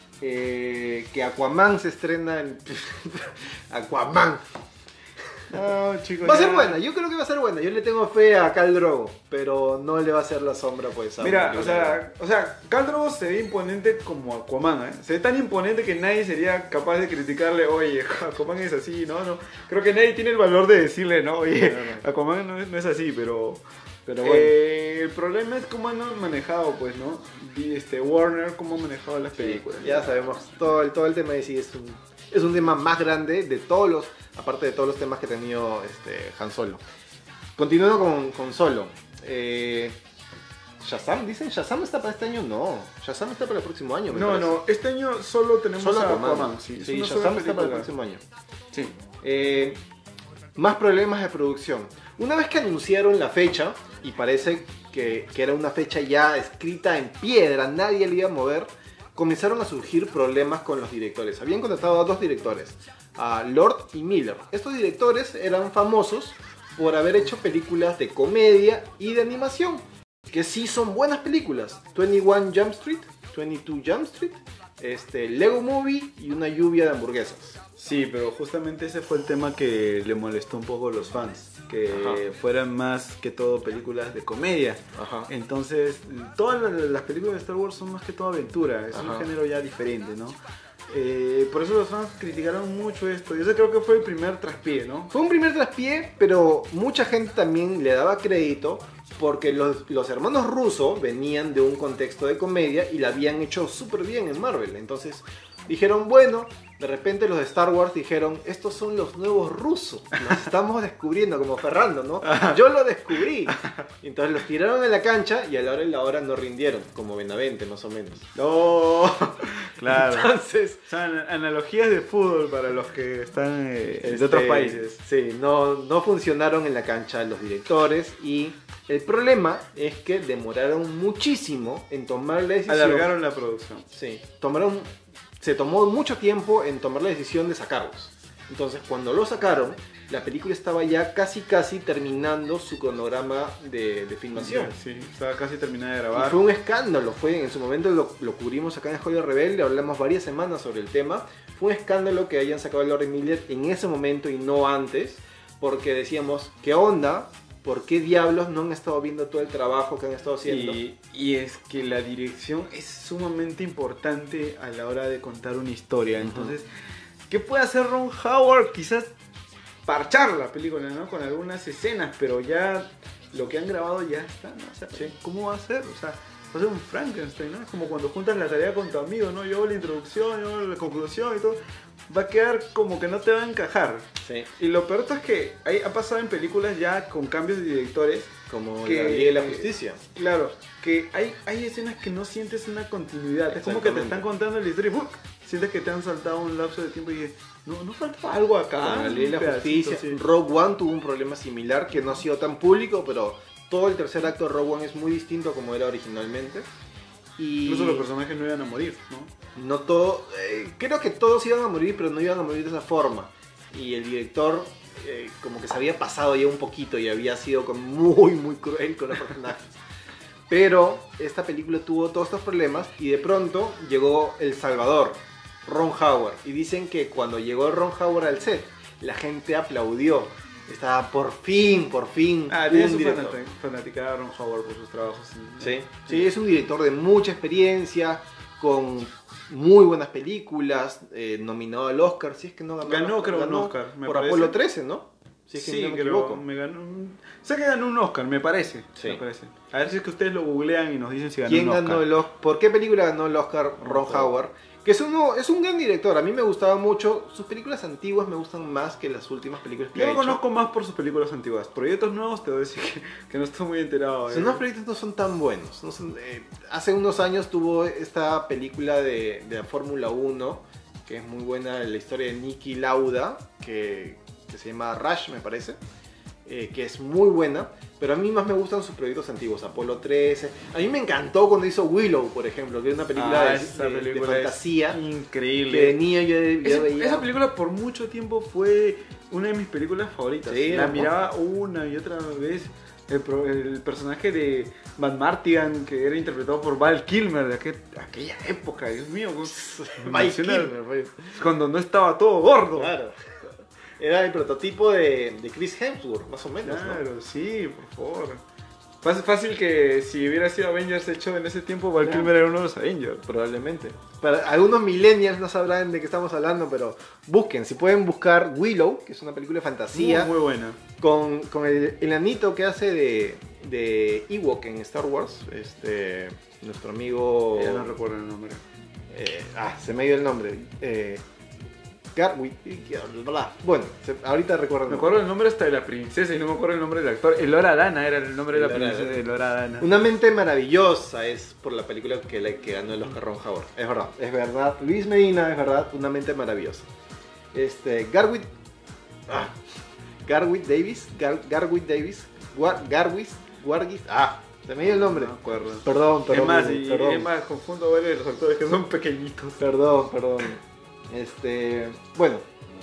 eh, que Aquaman se estrena en... Aquaman. No, chicos. Va a ya- ser buena, yo creo que va a ser buena. Yo le tengo fe a Khal Drogo, pero no le va a hacer la sombra pues a Mira, una o película. sea, o sea, Khal Drogo se ve imponente como Aquaman, ¿eh? Se ve tan imponente que nadie sería capaz de criticarle, oye, Aquaman es así, ¿no? no Creo que nadie tiene el valor de decirle, no, oye, No, Aquaman no es, no es así, pero... Pero bueno. Eh, el problema es cómo han manejado, pues, ¿no? Y este, Warner, cómo ha manejado las películas. Ya sabemos, todo el, todo el tema de sí es un, es un tema más grande de todos los, aparte de todos los temas que ha tenido este, Han Solo. Continuando con, con Solo. Eh, Shazam, dicen Shazam está para este año, no. Shazam está para el próximo año. Me No, parece. no, este año solo tenemos Solo a Aquaman. Aquaman. Sí, es Sí, una sola Shazam está para el película. próximo año. Sí. Eh, más problemas de producción. Una vez que anunciaron la fecha, y parece que, que era una fecha ya escrita en piedra, nadie le iba a mover, comenzaron a surgir problemas con los directores. Habían contratado a dos directores, a Lord y Miller. Estos directores eran famosos por haber hecho películas de comedia y de animación, que sí son buenas películas. veintiuno Jump Street, veintidós Jump Street, este, Lego Movie y Una lluvia de hamburguesas. Sí, pero justamente ese fue el tema que le molestó un poco a los fans, que Ajá. fueran más que todo películas de comedia. Ajá. Entonces, todas las- las películas de Star Wars son más que todo aventura, es Ajá. un género ya diferente, ¿no? Eh, por eso los fans criticaron mucho esto, y ese creo que fue el primer traspié, ¿no? Fue un primer traspié, pero mucha gente también le daba crédito porque los, los hermanos Russo venían de un contexto de comedia y la habían hecho súper bien en Marvel. Entonces dijeron, bueno, de repente los de Star Wars dijeron, estos son los nuevos rusos, los estamos descubriendo, como Ferrando, ¿no? Yo lo descubrí. Entonces los tiraron en la cancha y a la hora y la hora no rindieron, como Benavente más o menos. No, claro. Entonces, O sea, an- analogías de fútbol para los que están eh, de Este, otros países. Sí, no, no funcionaron en la cancha los directores y el problema es que demoraron muchísimo en tomar la decisión. Alargaron la producción. Sí, tomaron, se tomó mucho tiempo en tomar la decisión de sacarlos. Entonces, cuando lo sacaron, la película estaba ya casi casi terminando su cronograma de, de filmación. Sí, estaba casi terminada de Y grabar. fue un escándalo, fue en su momento lo, lo cubrimos acá en Hollywood Rebelde, hablamos varias semanas sobre el tema. Fue un escándalo que hayan sacado a Lord Miller en ese momento y no antes, porque decíamos, ¿qué onda? ¿Por qué diablos no han estado viendo todo el trabajo que han estado haciendo? Y, y es que la dirección es sumamente importante a la hora de contar una historia. Ujú. Entonces, ¿qué puede hacer Ron Howard? Quizás parchar la película, ¿no? Con algunas escenas, pero ya lo que han grabado ya está, ¿no? O sea, ¿cómo va a ser? O sea, va a ser un Frankenstein, ¿no? Es como cuando juntas la tarea con tu amigo, ¿no? Yo hago la introducción, yo hago la conclusión y todo. Va a quedar como que no te va a encajar. Sí, Y lo peor es que hay- ha pasado en películas ya con cambios de directores. como Que- la Liga de la Justicia. Claro, que hay, hay escenas que no sientes una continuidad. Es como que te Exactamente. están contando la historia y ¡pum! Sientes que te han saltado un lapso de tiempo y dices, no, no falta algo acá. Con la Ley de la Un pedacito, Justicia. sí. Rogue One tuvo un problema similar que no ha sido tan público, pero todo el tercer acto de Rogue One es muy distinto a como era originalmente. Y Incluso los personajes no iban a morir, ¿no? no todo, eh, creo que todos iban a morir, pero no iban a morir de esa forma. Y el director eh, como que se había pasado ya un poquito y había sido como muy muy cruel con los personajes. Pero esta película tuvo todos estos problemas y de pronto llegó El Salvador, Ron Howard. Y dicen que cuando llegó Ron Howard al set, la gente aplaudió. Estaba por fin, por fin. Ah, tiene un su director. fanat- fanaticada Ron Howard por sus trabajos. Sí, sí, es un director de mucha experiencia, con muy buenas películas, eh, nominado al Oscar, si es que no ganó. Ganó, creo, un ganó Oscar, me por parece. Apolo trece, ¿no? Si es que Sí, no me creo, equivoco. me ganó un... Sé que ganó un Oscar, me parece. Sí. Me parece. A ver si es que ustedes lo googlean y nos dicen si ganó ¿Quién un Oscar. ganó el Oscar? ¿Por qué película ganó el Oscar Ron Ron Howard? Que es, uno, es un gran director, a mí me gustaba mucho. Sus películas antiguas me gustan más que las últimas películas que Yo ha lo hecho. conozco más por sus películas antiguas. Proyectos nuevos te voy a decir que, que no estoy muy enterado. Sus eh. nuevos proyectos no son tan buenos. No son- eh, hace unos años tuvo esta película de, de la Fórmula uno, que es muy buena, la historia de Niki Lauda, que, que se llama Rush, me parece, eh, que es muy buena, pero a mí más me gustan sus proyectos antiguos, Apolo trece. A mí me encantó cuando hizo Willow, por ejemplo, que es una película Ah, de, esa de- de película es fantasía, increíble. que de niño yo, yo Esa, veía... esa película por mucho tiempo fue una de mis películas favoritas. Sí, la ¿no? miraba una y otra vez. El, pro- el personaje de Van Martigan, que era interpretado por Val Kilmer de aquel- aquella época, Dios mío. me Mike emociona. Kilmer, pues. Cuando no estaba todo gordo. Claro. Era el prototipo de, de Chris Hemsworth, más o menos, ¿no? Claro, sí, por favor. Fácil, fácil que si hubiera sido Avengers hecho en ese tiempo, Val Claro. Kilmer era uno de los Avengers. Probablemente. Para algunos millennials no sabrán de qué estamos hablando, pero busquen, si pueden buscar Willow, que es una película de fantasía, Muy, muy buena. con, con el, el anito que hace de, de Ewok en Star Wars, este, nuestro amigo... Ya no recuerdo el nombre. eh, ah, se me ha ido el nombre. Eh, Garwick. Bueno, se- ahorita recuerdo. Me acuerdo el nombre hasta de la princesa y no me acuerdo el nombre del actor. Elora Dana era el nombre de la Elora princesa Dana. de Elora Dana. Una mente maravillosa es por la película que, la, que ganó el Oscar Ron Howard. Es verdad, es verdad. Luis Medina, es verdad, una mente maravillosa. Este, Garwick. Ah, Garwick Davis. Gar, Garwick Davis. Gar, Garwis. Wargis. Ah, se me dio el nombre. No me acuerdo. Perdón, perdón. Es más, y, perdón. es más, confundo varios de los actores que son pequeñitos. Perdón, perdón. Este, bueno.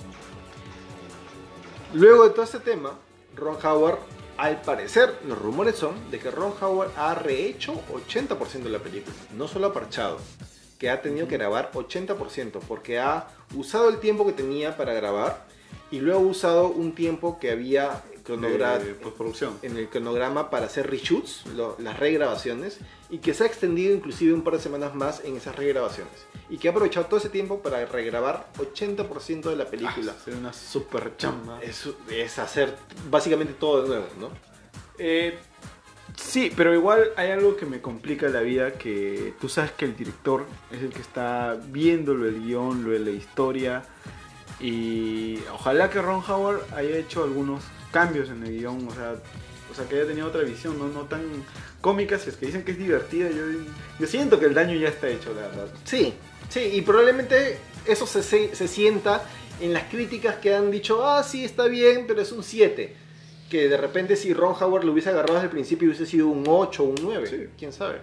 Luego de todo este tema, Ron Howard, al parecer, los rumores son de que Ron Howard ha rehecho ochenta por ciento de la película. No solo ha parchado, que ha tenido que grabar ochenta por ciento, porque ha usado el tiempo que tenía para grabar y luego ha usado un tiempo que había cronogra- De postproducción. en el cronograma para hacer reshoots, lo- las regrabaciones, y que se ha extendido inclusive un par de semanas más en esas regrabaciones. Y que ha aprovechado todo ese tiempo para regrabar ochenta por ciento de la película. Ah, sería una super chamba. Es, es hacer básicamente todo de nuevo, ¿no? Eh, sí, pero igual hay algo que me complica la vida, que tú sabes que el director es el que está viéndolo el guión, lo de la historia, y ojalá que Ron Howard haya hecho algunos cambios en el guión, o sea, o sea que haya tenido otra visión, no, no tan cómica, si es que dicen que es divertida, yo, yo siento que el daño ya está hecho, la verdad. Sí, sí, y probablemente eso se, se, se sienta en las críticas que han dicho, ah, sí, está bien, pero es un siete. Que de repente si Ron Howard lo hubiese agarrado desde el principio hubiese sido un ocho o un nueve, Sí. quién sabe.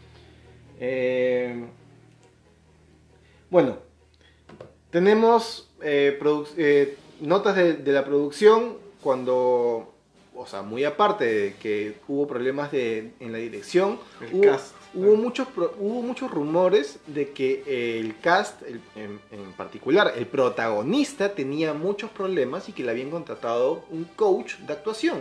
Eh, bueno, tenemos eh, produ- eh, notas de, de la producción cuando, o sea, muy aparte de que hubo problemas de, en la dirección, El hubo, cast. hubo muchos, pro- hubo muchos rumores de que el cast, el- en, en particular el protagonista, tenía muchos problemas y que le habían contratado un coach de actuación.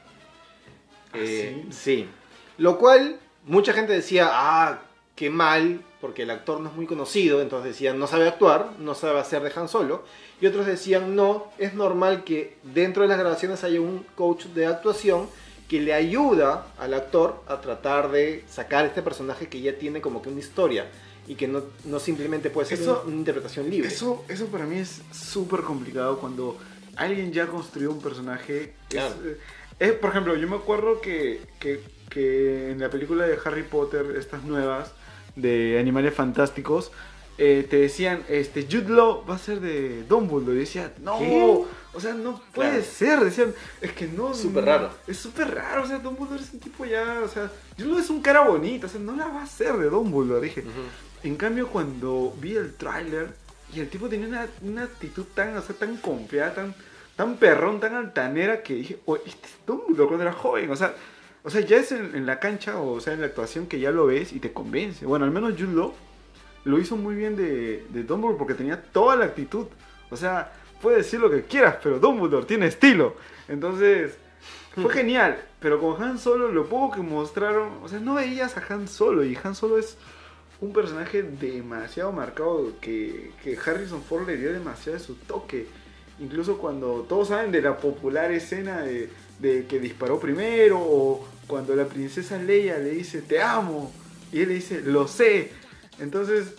¿Ah, Eh, sí? sí. Lo cual, mucha gente decía, ah, qué mal, porque el actor no es muy conocido, entonces decían, no sabe actuar, no sabe hacer de Han Solo. Y otros decían, no, es normal que dentro de las grabaciones haya un coach de actuación que le ayuda al actor a tratar de sacar este personaje que ya tiene como que una historia y que no, no simplemente puede ser Eso- una, una interpretación libre. Eso, eso para mí es súper complicado cuando alguien ya construyó un personaje. Claro. Es, eh, es, por ejemplo, yo me acuerdo que, que, que en la película de Harry Potter, estas nuevas, de Animales Fantásticos, eh, te decían, este, Jude Law va a ser de Dumbledore. Y decía, no, ¿Qué? o sea, no puede Claro. ser. Decían, es que no. Súper no, raro. Es súper raro, o sea, Dumbledore es un tipo ya, o sea, Jude Law es un cara bonita, o sea, no la va a hacer de Dumbledore. Dije, Ujú. en cambio, cuando vi el tráiler y el tipo tenía una, una actitud tan, o sea, tan confiada, tan, tan perrón, tan altanera, que dije, oye, este es Dumbledore cuando era joven. O sea, o sea ya es en, en la cancha, o sea, en la actuación que ya lo ves y te convence. Bueno, al menos Jude Law lo hizo muy bien de, de Dumbledore porque tenía toda la actitud. O sea, puede decir lo que quieras, pero Dumbledore tiene estilo. Entonces, fue genial. Pero con Han Solo, lo poco que mostraron, o sea, no veías a Han Solo, y Han Solo es un personaje demasiado marcado que, que Harrison Ford le dio demasiado de su toque. Incluso cuando todos saben de la popular escena de, de que disparó primero, o cuando la princesa Leia le dice te amo y él le dice lo sé. Entonces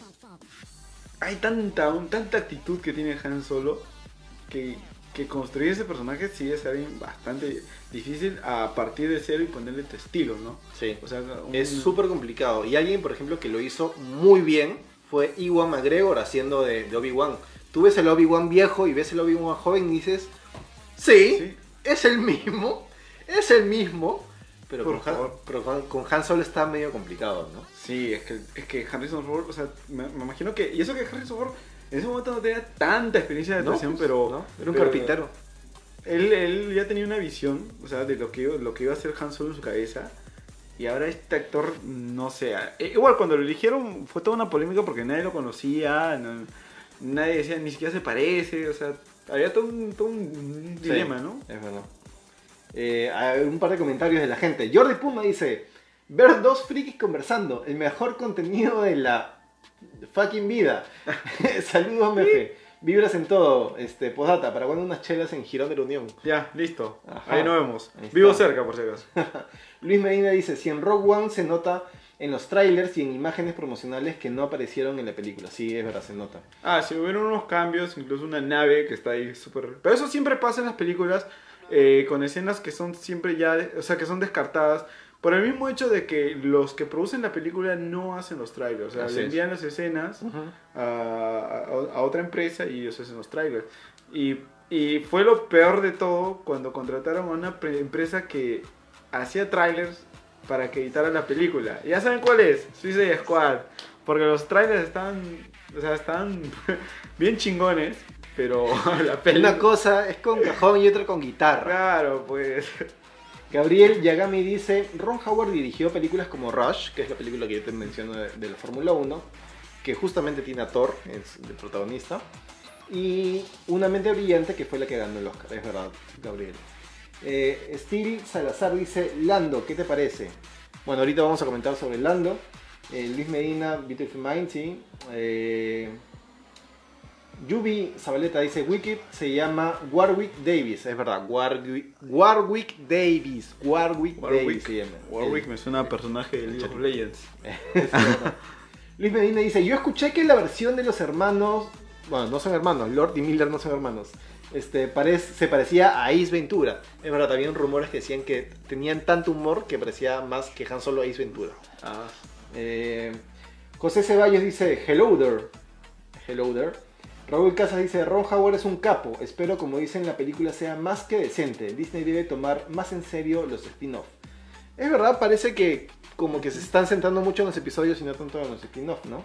hay tanta, un- tanta actitud que tiene Han Solo que, que construir ese personaje sí es algo bastante difícil a partir de cero y ponerle tu estilo, ¿no? Sí. O sea, un- Es súper complicado. Y alguien, por ejemplo, que lo hizo muy bien fue Ewan McGregor haciendo de, de Obi-Wan. Tú ves el Obi-Wan viejo y ves el Obi-Wan joven y dices, sí, Sí. es el mismo, es el mismo. Pero, Por con Han, favor. pero con, con Han Solo está medio complicado, ¿no? Sí, es que, es que Harrison Ford, o sea, me, me imagino que... Y eso que Harrison Ford en ese momento no tenía tanta experiencia de No, actuación, pues, pero... ¿no? Era un pero carpintero. Él, él ya tenía una visión, o sea, de lo que, iba- lo que iba a hacer Han Solo en su cabeza. Y ahora este actor, no sé... eh, igual cuando lo eligieron fue toda una polémica porque nadie lo conocía, no- nadie decía, ni siquiera se parece, o sea, había todo un, todo un Sí, dilema, ¿no? Es verdad. Eh, hay un par de comentarios de la gente. Jordi Puma dice, ver dos frikis conversando, el mejor contenido de la fucking vida. Saludos, Mefe. Vibras en todo. Este, postdata, para cuando unas chelas en Girón de la Unión. Ya, listo. Ajá. Ahí nos vemos. Ahí está. Vivo cerca, por si acaso. Luis Medina dice, si en Rogue One se nota en los trailers y en imágenes promocionales que no aparecieron en la película. Sí, es verdad, se nota. Ah, sí, hubieron unos cambios, incluso una nave que está ahí súper... Pero eso siempre pasa en las películas, eh, con escenas que son siempre ya, o sea, que son descartadas, por el mismo hecho de que los que producen la película no hacen los trailers. O sea, Así le es. envían las escenas Uh-huh. a, a, a otra empresa y ellos hacen los trailers. Y, y fue lo peor de todo cuando contrataron a una pre- empresa que hacía trailers para que editara la película. ¿Ya saben cuál es? Suicide Squad. Porque los trailers están, o sea, están bien chingones, pero la película... Una cosa es con cajón y otra con guitarra. Claro, pues... Gabriel Yagami dice, Ron Howard dirigió películas como Rush, que es la película que yo te menciono de, de la Fórmula uno, que justamente tiene a Thor, es el protagonista, y Una mente brillante, que fue la que ganó el Oscar, es verdad, Gabriel. Eh, Steel Salazar dice, Lando, ¿qué te parece? Bueno, ahorita vamos a comentar sobre Lando. Eh, Luis Medina, Beautiful Mind, sí. Eh, Yubi Zabaleta dice, Wiki se llama Warwick Davis, es verdad, Warwick, Warwick Davis, Warwick, Davis Warwick, se llama. Warwick El- me suena a personaje de League of Legends. Sí, verdad. Luis Medina dice, yo escuché que la versión de los hermanos, bueno, no son hermanos, Lord y Miller no son hermanos, este, parece, se parecía a Ace Ventura. Es verdad, había rumores que decían que tenían tanto humor que parecía más que Han Solo a Ace Ventura. Ah, Eh, José Ceballos dice, hello there. Hello there. Raúl Casas dice, Ron Howard es un capo. Espero, como dicen, la película sea más que decente. Disney debe tomar más en serio los spin-off. Es verdad, parece que como que se están centrando mucho en los episodios y no tanto en los spin-off, ¿no?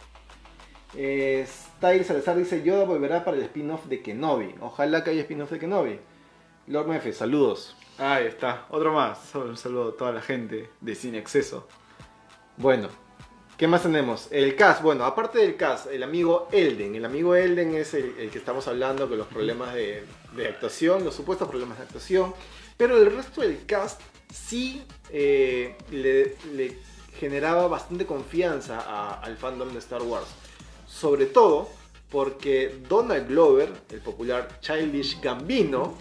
Eh, Style Salazar dice, Yoda volverá para el spin-off de Kenobi. Ojalá que haya spin-off de Kenobi. Lord Mefe, saludos. ahí está, otro más. Un saludo a toda la gente de Sin Exceso. Bueno, ¿qué más tenemos? El cast, bueno, aparte del cast, el amigo Elden. El amigo Elden es el, el que estamos hablando con los problemas de, de actuación, los supuestos problemas de actuación. Pero el resto del cast sí eh, le, le generaba bastante confianza a- al fandom de Star Wars. Sobre todo porque Donald Glover, el popular Childish Gambino,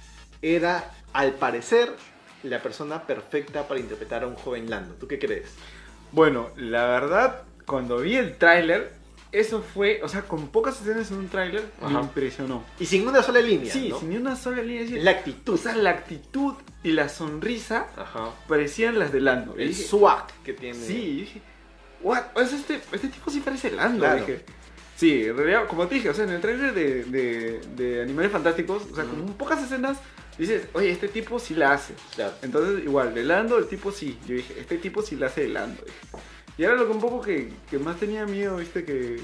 era al parecer la persona perfecta para interpretar a un joven Lando. ¿Tú qué crees? Bueno, la verdad, cuando vi el tráiler, eso fue, o sea, con pocas escenas en un tráiler, me Ajá. impresionó. Y sin una sola línea, Sí, ¿no? sin ni una sola línea. Es decir, la actitud. o sea, la actitud y la sonrisa Ajá. parecían las de Lando. Y El dije, swag que tiene. sí, y dije, what? O sea, este, este tipo sí parece Lando. Claro. Dije. Sí, en realidad, como te dije, o sea, en el tráiler de, de, de Animales Fantásticos, o sea, Ujú. con pocas escenas, dices, oye, este tipo sí la hace. Claro. Entonces, igual, de Lando, el tipo sí. Yo dije, este tipo sí la hace de Lando. Dije. Y ahora lo que un poco que, que más tenía miedo, viste, que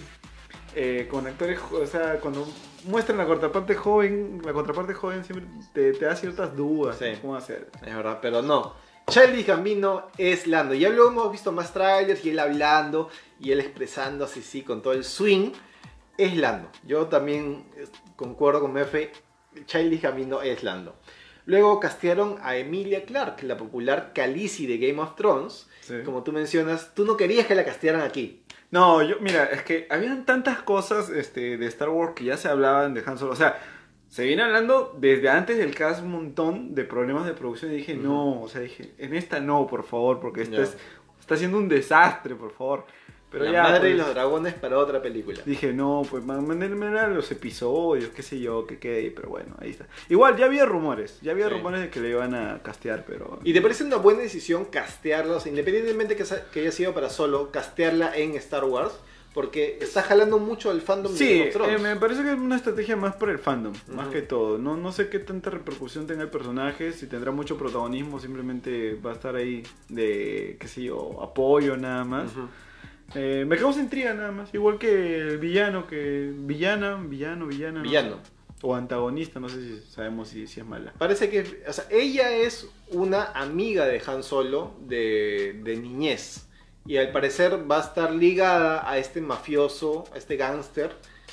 eh, con actores, jo- o sea, cuando muestran la contraparte joven, la contraparte joven siempre te, te da ciertas dudas. Sí. ¿no? ¿Cómo hacer? Es verdad, pero no. Childish Gambino es Lando. Ya luego hemos visto más trailers y él hablando y él expresando así, sí, con todo el swing. Es Lando. Yo también eh, concuerdo con Mefe. Childish Gambino es Lando. Luego castearon a Emilia Clarke, la popular Khaleesi de Game of Thrones. Sí. Como tú mencionas, tú no querías que la castearan aquí. No, yo, mira, es que habían tantas cosas este, de Star Wars que ya se hablaban de Han Solo. O sea, se viene hablando desde antes del cast un montón de problemas de producción y dije, Ujú. no, o sea, dije, en esta no, por favor, porque esto Ya. es, está siendo un desastre, por favor. Pero la ya, madre y pues, los dragones para otra película. dije, no, pues mándenme a los episodios, qué sé yo, que quede, pero bueno, ahí está. Igual, ya había rumores, ya había Sí. rumores de que le iban a castear, pero... ¿Y te parece una buena decisión castearla, o sea, independientemente que, sa- que haya sido para solo, castearla en Star Wars? Porque está jalando mucho al fandom de Sí, Game of Thrones. eh, me parece que es una estrategia más por el fandom, más Ujú. que todo. No, no sé qué tanta repercusión tenga el personaje, si tendrá mucho protagonismo, simplemente va a estar ahí de, qué sé yo, apoyo nada más. Ujú. Eh, me causa intriga nada más, igual que el villano, que villana, villano, villana. ¿no? Villano. O antagonista, no sé si sabemos si, si es mala. Parece que, o sea, ella es una amiga de Han Solo de, de niñez. Y al parecer va a estar ligada a este mafioso, a este gángster.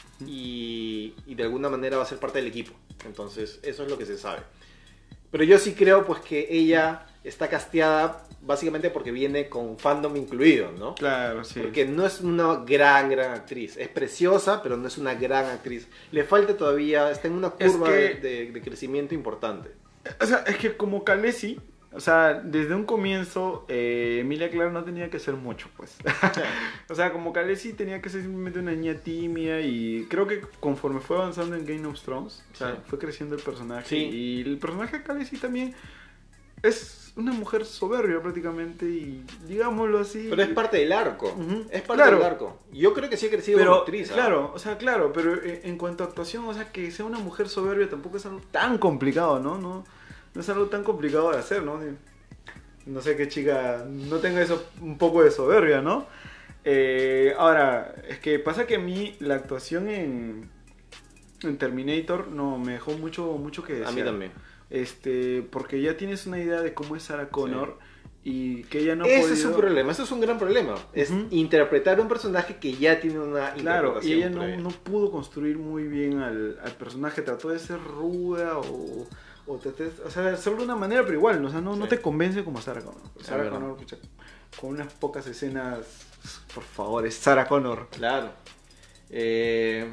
Y, y de alguna manera va a ser parte del equipo. Entonces, eso es lo que se sabe. Pero yo sí creo pues que ella está casteada básicamente porque viene con fandom incluido, ¿no? Claro, sí. Porque no es una gran, gran actriz. Es preciosa, pero no es una gran actriz. Le falta todavía, está en una Es curva que- de, de- de crecimiento importante. O sea, es que como Khaleesi, O sea, desde un comienzo, eh, Emilia Clarke no tenía que hacer mucho, pues. O sea, como Khaleesi tenía que ser simplemente una niña tímida y creo que conforme fue avanzando en Game of Thrones, o sea, Sí. fue creciendo el personaje. Sí. Y el personaje de Khaleesi también es una mujer soberbia prácticamente y digámoslo así. Pero es parte del arco. Ujú. Es parte Claro. del arco. Yo creo que sí ha crecido Pero, como actriz. ¿ah? claro, o sea, claro, pero en en cuanto a actuación, o sea, que sea una mujer soberbia tampoco es algo tan complicado, ¿no? No, no es algo tan complicado de hacer, ¿no? No sé qué chica no tenga eso un poco de soberbia, ¿no? Eh, ahora, es que pasa que a mí la actuación en, en Terminator no me dejó mucho, mucho que decir. A mí también. Este, porque ya tienes una idea de cómo es Sarah Connor y que ella no ha Ese podido... es un problema, ese es un gran problema. Es Ujú. interpretar un personaje que ya tiene una Claro, y interpretación ella no, previa. no pudo construir muy bien al, al personaje, trató de ser ruda o, o, traté- o sea, hacerlo de una manera, pero igual, ¿no? O sea, no, no Sí. te convence como Sarah Connor. Es Sarah verdad. Connor, pucha, con unas pocas escenas, por favor, es Sarah Connor. Claro. Eh,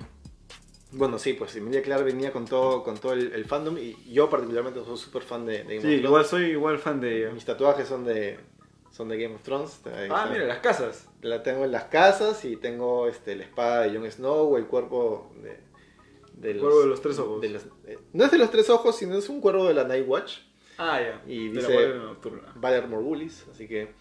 bueno, sí, pues Emilia Clarke venía con todo, con todo el, el fandom y yo particularmente soy súper fan de, de Game Sí, of Thrones. igual soy igual fan de ella. Mis tatuajes son de, son de Game of Thrones. Ahí Ah, está. mira, las casas. La tengo en las casas y tengo este, la espada de Jon Snow, el cuerpo de, de El cuervo de los tres ojos. de los- eh, no es de los tres ojos, sino es un cuervo de la Night Watch. Ah, ya. Y de dice- la guardia nocturna. Valar Morghulis, así que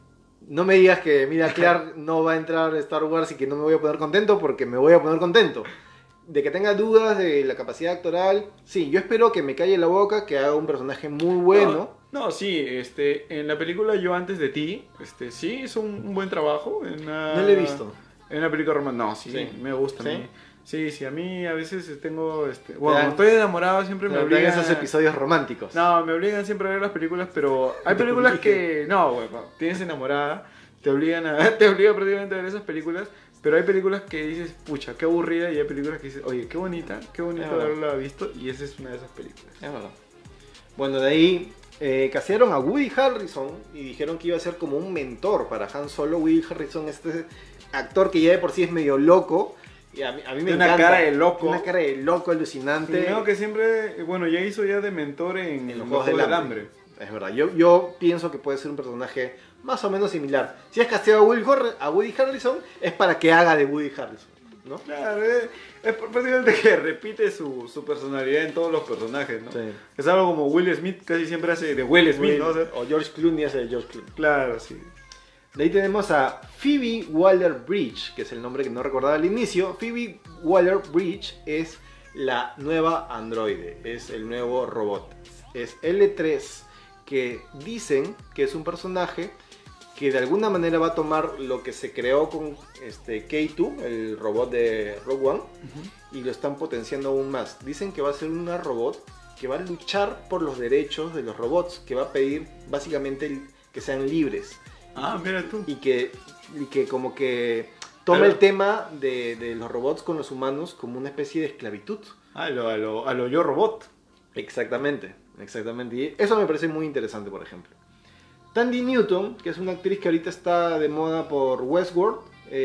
no me digas que Emilia Clarke no va a entrar a Star Wars y que no me voy a poner contento, porque me voy a poner contento. De que tenga dudas de la capacidad actoral, sí, yo espero que me calle la boca, que haga un personaje muy bueno. No, no, sí, este, en la película Yo antes de ti, este, sí hizo un, un buen trabajo. En una, No lo he visto. En una película romántica. No, sí, Sí. me gusta ¿Sí? a mí. Sí, sí, a mí a veces tengo, este, bueno, dan- cuando estoy enamorado siempre me Me obligan esos episodios románticos. No, me obligan siempre a ver las películas, pero hay películas que no, güey, pa, tienes enamorada, te obligan a te obliga prácticamente a ver esas películas, pero hay películas que dices, pucha, qué aburrida, y hay películas que dices, oye, qué bonita, qué bonito Es verdad. haberla visto, y esa es una de esas películas. Es verdad. Bueno, de ahí eh, castearon a Woody Harrelson y dijeron que iba a ser como un mentor para Han Solo. Woody Harrelson, este actor que ya de por sí es medio loco. Y a mí, a mí me Tiene una encanta. cara de loco. Una cara de loco alucinante. Primero que siempre, bueno, ya hizo ya de mentor en, En los los Juegos del Hambre. Es verdad, yo, yo pienso que puede ser un personaje más o menos similar. Si has casteado a Woody, Har- a Woody Harrelson, es para que haga de Woody Harrelson, ¿no? Claro, es, es prácticamente que repite su, su personalidad en todos los personajes, ¿no? Sí. Es algo como Will Smith casi siempre hace de Will Smith, ¿no? O sea, O George Clooney hace de George Clooney. claro, sí. De ahí tenemos a Phoebe Waller-Bridge, que es el nombre que no recordaba al inicio. Phoebe Waller-Bridge es la nueva androide, es el nuevo robot. Es L tres, que dicen que es un personaje que de alguna manera va a tomar lo que se creó con este K dos, el robot de Rogue One, y lo están potenciando aún más. Dicen que va a ser una robot que va a luchar por los derechos de los robots, que va a pedir básicamente que sean libres. Ah, mira tú. Y que, y que como que toma Pero- el tema de, de los robots con los humanos como una especie de esclavitud. A lo, a lo, a lo Yo Robot. Exactamente, exactamente. Y eso me parece muy interesante, por ejemplo. Tandy Newton, que es una actriz que ahorita está de moda por Westworld,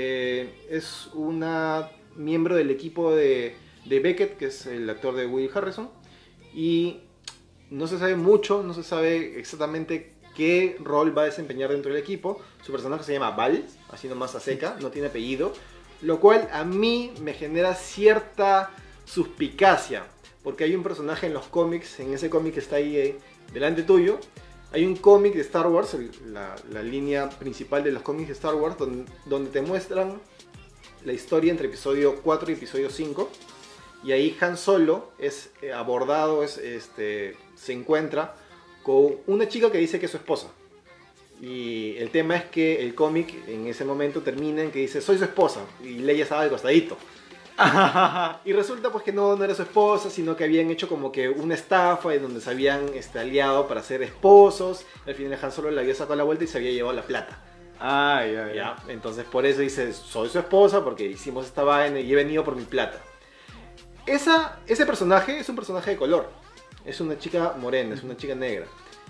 eh, es una miembro del equipo de, de Beckett, que es el actor de Will Harrison. Y no se sabe mucho, no se sabe exactamente qué rol va a desempeñar dentro del equipo. Su personaje se llama Val, así nomás a seca, no tiene apellido. Lo cual a mí me genera cierta suspicacia, porque hay un personaje en los cómics, en ese cómic que está ahí eh, delante tuyo, hay un cómic de Star Wars, el- la, la línea principal de los cómics de Star Wars, donde, donde te muestran la historia entre episodio cuatro y episodio cinco, y ahí Han Solo es eh, abordado, es, este, se encuentra con una chica que dice que es su esposa. Y el tema es que el cómic en ese momento termina en que dice, soy su esposa, y Leia estaba al costadito. Y resulta pues que no, no era su esposa, sino que habían hecho como que una estafa en donde se habían este, aliado para ser esposos. Al final Han Solo le había sacado la vuelta y se había llevado la plata. Ah, ya, ya. ¿Ya? Entonces por eso dice, soy su esposa porque hicimos esta vaina y he venido por mi plata. Esa, ese personaje es un personaje de color. Es una chica morena, es una chica negra.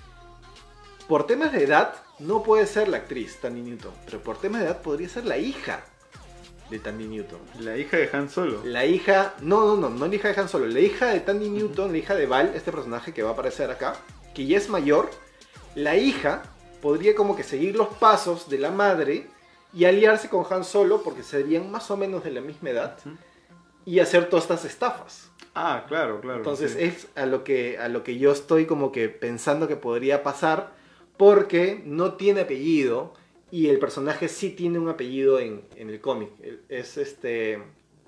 Por temas de edad no puede ser la actriz Tandy Newton, pero por temas de edad podría ser la hija de Tandy Newton. La hija de Han Solo. La hija, no, no, no, no la hija de Han Solo, la hija de Tandy Newton, la hija de Val, este personaje que va a aparecer acá, que ya es mayor, la hija podría como que seguir los pasos de la madre y aliarse con Han Solo porque serían más o menos de la misma edad uh-huh. y hacer todas estas estafas. Ah, claro, claro. Entonces sí. es a lo, que, a lo que yo estoy como que pensando que podría pasar porque no tiene apellido y el personaje sí tiene un apellido en, en el cómic. Es este...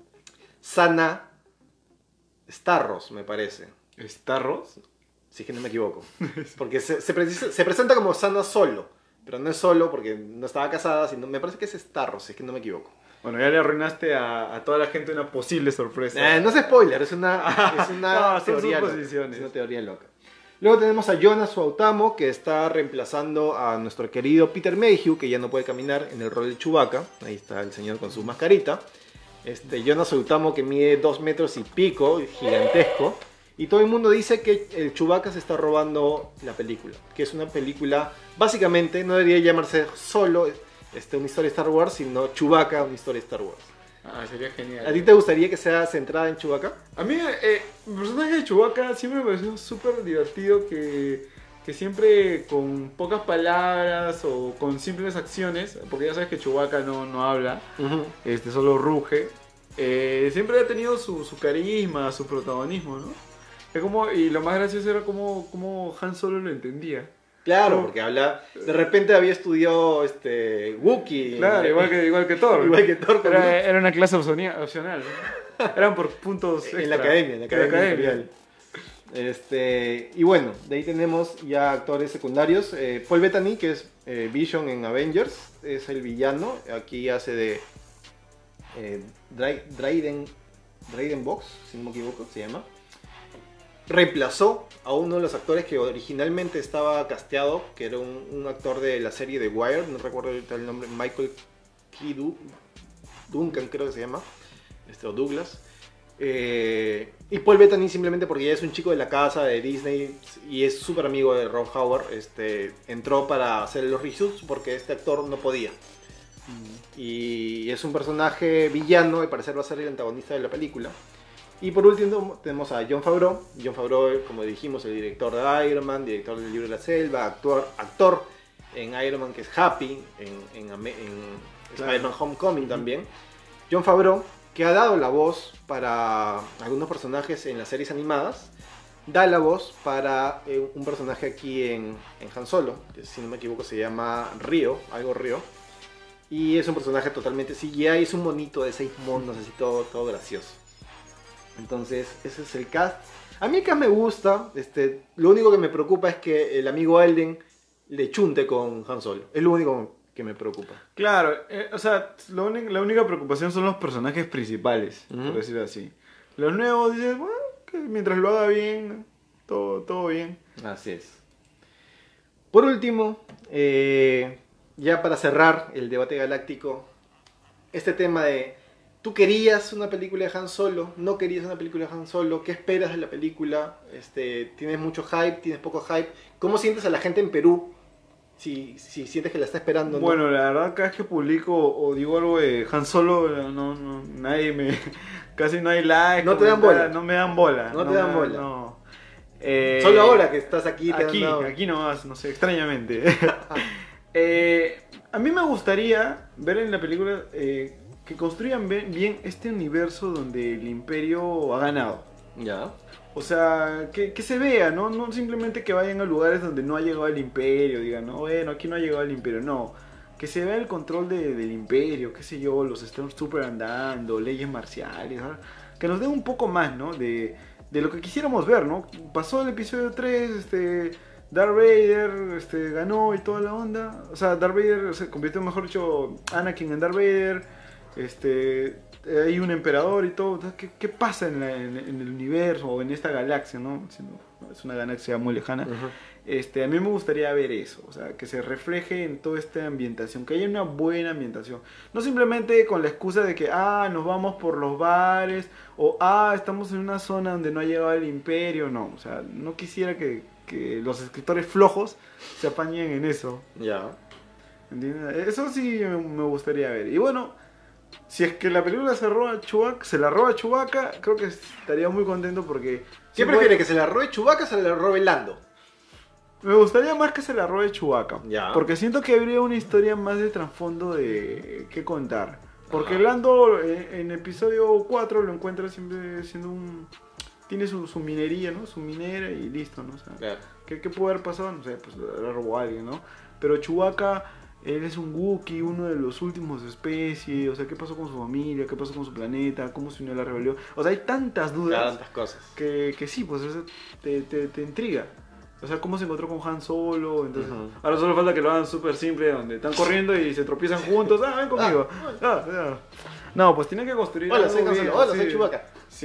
Sana Starros, me parece. ¿Starros? Si es que no me equivoco. Porque se, se, precisa, se presenta como Sana Solo, pero no es Solo porque no estaba casada, sino me parece que es Starros, si es que no me equivoco. Bueno, ya le arruinaste a, a toda la gente una posible sorpresa. Eh, no es spoiler, es una, es una, no, teoría son loca, suposiciones. es una teoría loca. Luego tenemos a Jonas Suautamo, que está reemplazando a nuestro querido Peter Mayhew, que ya no puede caminar en el rol de Chewbacca. Ahí está el señor con su mascarita. Este, Jonas Suautamo, que mide dos metros y pico, gigantesco. Y todo el mundo dice que el Chewbacca se está robando la película. Que es una película, básicamente, no debería llamarse solo este, una historia de Star Wars, sino Chewbacca, una historia de Star Wars. Ah, sería genial. ¿A ti te gustaría que sea centrada en Chewbacca? A mí, eh, el personaje de Chewbacca siempre me pareció súper divertido, que, que siempre con pocas palabras o con simples acciones, porque ya sabes que Chewbacca no, no habla, uh-huh. este, solo ruge, eh, siempre ha tenido su, su carisma, su protagonismo, ¿no? Es como, y lo más gracioso era como, como Han Solo lo entendía. Claro, porque habla. De repente había estudiado este Wookiee. Claro, igual que, igual que Thor. Igual que Thor. Era, era una clase opcional, ¿no? Eran por puntos extra. En la academia, en la academia. En la academia. Este, y bueno, de ahí tenemos ya actores secundarios. Eh, Paul Bettany, que es eh, Vision en Avengers, es el villano. Aquí hace de eh, Dryden, Dryden Box, si no me equivoco, se llama. Reemplazó a uno de los actores que originalmente estaba casteado, que era un, un actor de la serie The Wire, no recuerdo ahorita el nombre, Michael Kidu, Duncan creo que se llama, este, o Douglas. Eh, y Paul Bettany simplemente porque ya es un chico de la casa de Disney y es súper amigo de Ron Howard, este, entró para hacer los reshoots porque este actor no podía. Mm. Y es un personaje villano, al parecer va a ser el antagonista de la película. Y por último tenemos a Jon Favreau. Jon Favreau, como dijimos, el director de Iron Man, director del Libro de la Selva, actor, actor en Iron Man que es Happy, en, en, en, en claro. Spider-Man Homecoming también. Jon Favreau, que ha dado la voz para algunos personajes en las series animadas, da la voz para eh, un personaje aquí en, en Han Solo, que si no me equivoco se llama Río, algo Río. Y es un personaje totalmente C G I, es un monito de seis monos, así todo, todo gracioso. Entonces, ese es el cast. A mí el cast me gusta. Este, lo único que me preocupa es que el amigo Alden le chunte con Han Solo. Es lo único que me preocupa. Claro, eh, o sea, lo único, la única preocupación son los personajes principales, uh-huh. por decirlo así. Los nuevos dices, bueno, que mientras lo haga bien, todo, todo bien. Así es. Por último, eh, ya para cerrar el debate galáctico, este tema de... ¿Tú querías una película de Han Solo? ¿No querías una película de Han Solo? ¿Qué esperas de la película? Este, ¿Tienes mucho hype? ¿Tienes poco hype? ¿Cómo sientes a la gente en Perú? Si, si sientes que la está esperando, ¿no? Bueno, la verdad, cada vez que publico o digo algo de Han Solo, no, no, nadie me... Casi no hay like. No te dan bola. No me dan bola. No, no te dan bola. No. Eh, Solo ahora que estás aquí. Te aquí, han dado... aquí nomás, no sé, extrañamente. eh, a mí me gustaría ver en la película... Eh, que construyan bien este universo donde el Imperio ha ganado. Ya. O sea, que, que se vea, ¿no? No simplemente que vayan a lugares donde no ha llegado el Imperio, digan, no, bueno, aquí no ha llegado el Imperio, no. Que se vea el control de, del Imperio, qué sé yo, los Stormtroopers andando, leyes marciales, ¿no? Que nos den un poco más, ¿no? De, de lo que quisiéramos ver, ¿no? Pasó el episodio tres, este... Darth Vader este, ganó y toda la onda. O sea, Darth Vader se convirtió, mejor dicho, Anakin en Darth Vader. Este, hay un emperador y todo. ¿Qué, qué pasa en, la, en, en el universo o en esta galaxia, no? Es una galaxia muy lejana. Uh-huh. Este, a mí me gustaría ver eso, o sea, que se refleje en toda esta ambientación, que haya una buena ambientación. No simplemente con la excusa de que, ah, nos vamos por los bares, o ah, estamos en una zona donde no ha llegado el Imperio. No, o sea, no quisiera que, que los escritores flojos se apañen en eso. Ya. ¿Entiendes? Eso sí me gustaría ver. Y bueno, si es que la película se roba a Chewbacca, se la roba a Chewbacca, creo que estaría muy contento porque... ¿Qué prefiere, puede... que se la robe Chewbacca o se la robe Lando? Me gustaría más que se la robe Chewbacca. Ya. Porque siento que habría una historia más de trasfondo de qué contar. Porque Ajá. Lando en, en episodio cuatro lo encuentra siempre siendo un... Tiene su, su minería, ¿no? Su minera y listo, ¿no? O sea, Claro. ¿qué, ¿qué puede haber pasado? No sé, pues la robó a alguien, ¿no? Pero Chewbacca, él es un Wookiee, uno de los últimos de especie. O sea, ¿qué pasó con su familia? ¿Qué pasó con su planeta? ¿Cómo se unió a la rebelión? O sea, hay tantas dudas Tantas cosas. que, que sí, pues eso te, te, te intriga. O sea, cómo se encontró con Han Solo. Entonces, Ujú. ahora solo falta que lo hagan súper simple, donde están corriendo y se tropiezan juntos. Ah, ven conmigo. Ah, ya. No, pues tienen que construir. Hola, algo soy Han bien, Solo. Hola, sí. soy Chewbacca. Sí.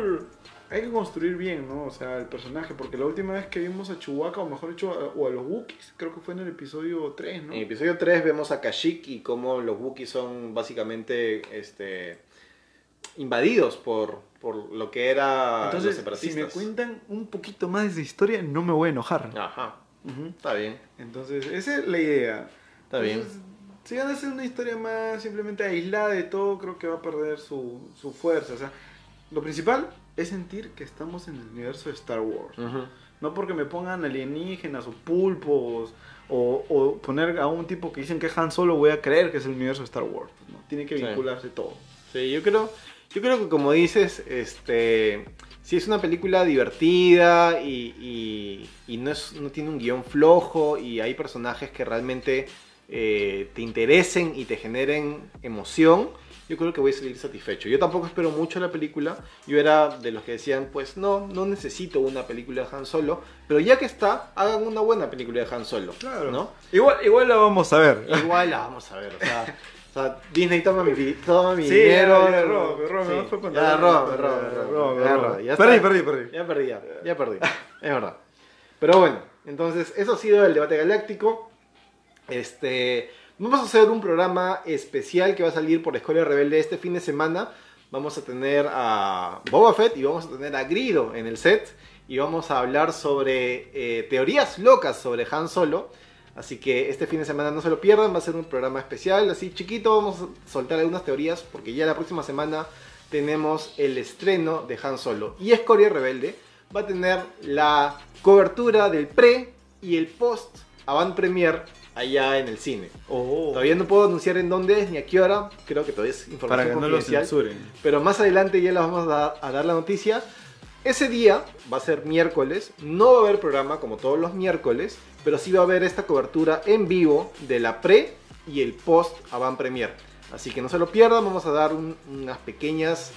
Hay que construir bien, ¿no? O sea, el personaje. Porque la última vez que vimos a Chewbacca, o mejor dicho, a, o a los Wookiees, creo que fue en el episodio tres, ¿no? En episodio tres vemos a Kashyyyk y cómo los Wookiees son básicamente este, invadidos por, por lo que era Entonces, los si separatistas. me cuentan un poquito más de historia, no me voy a enojar. Ajá, Ujú. está bien. Entonces, esa es la idea. Está bien. Entonces, si van a hacer una historia más simplemente aislada de todo, creo que va a perder su, su fuerza. O sea, lo principal es sentir que estamos en el universo de Star Wars. Ujú. No porque me pongan alienígenas o pulpos o, o poner a un tipo que dicen que es Han Solo, voy a creer que es el universo de Star Wars. ¿No? Tiene que Sí. vincularse todo. Sí, yo creo, yo creo que como dices, este, sí es una película divertida y, y, y no, es, no tiene un guión flojo y hay personajes que realmente eh, te interesen y te generen emoción. Yo creo que voy a salir satisfecho. Yo tampoco espero mucho la película. Yo era de los que decían, pues no, no necesito una película de Han Solo. Pero ya que está, hagan una buena película de Han Solo. Claro. ¿No? Igual, igual la vamos a ver. Igual la vamos a ver. O sea, o sea Disney toma mi, vi- toma mi Sí, dinero. ya, ya, roba, me roba, Sí, me fue con ya, todo. roba, me roba, me roba, Roba, me ya roba. roba, ya Perdí, está. perdí, perdí. Ya perdí, ya, ya perdí. Es verdad. Pero bueno, entonces eso ha sido el debate galáctico. Este, vamos a hacer un programa especial que va a salir por Escoria Rebelde este fin de semana. Vamos a tener a Boba Fett y vamos a tener a Grido en el set. Y vamos a hablar sobre eh, teorías locas sobre Han Solo. Así que este fin de semana no se lo pierdan, va a ser un programa especial, así chiquito. Vamos a soltar algunas teorías porque ya la próxima semana tenemos el estreno de Han Solo. Y Escoria Rebelde va a tener la cobertura del pre y el post avant premier allá en el cine. Oh. Todavía no puedo anunciar en dónde es ni a qué hora, creo que todavía es información Para que no lo confidencial. censuren. Pero más adelante ya les vamos a dar, a dar la noticia. Ese día va a ser miércoles, no va a haber programa como todos los miércoles, pero sí va a haber esta cobertura en vivo de la pre y el post avant premier. Así que no se lo pierdan, vamos a dar un- unas pequeñas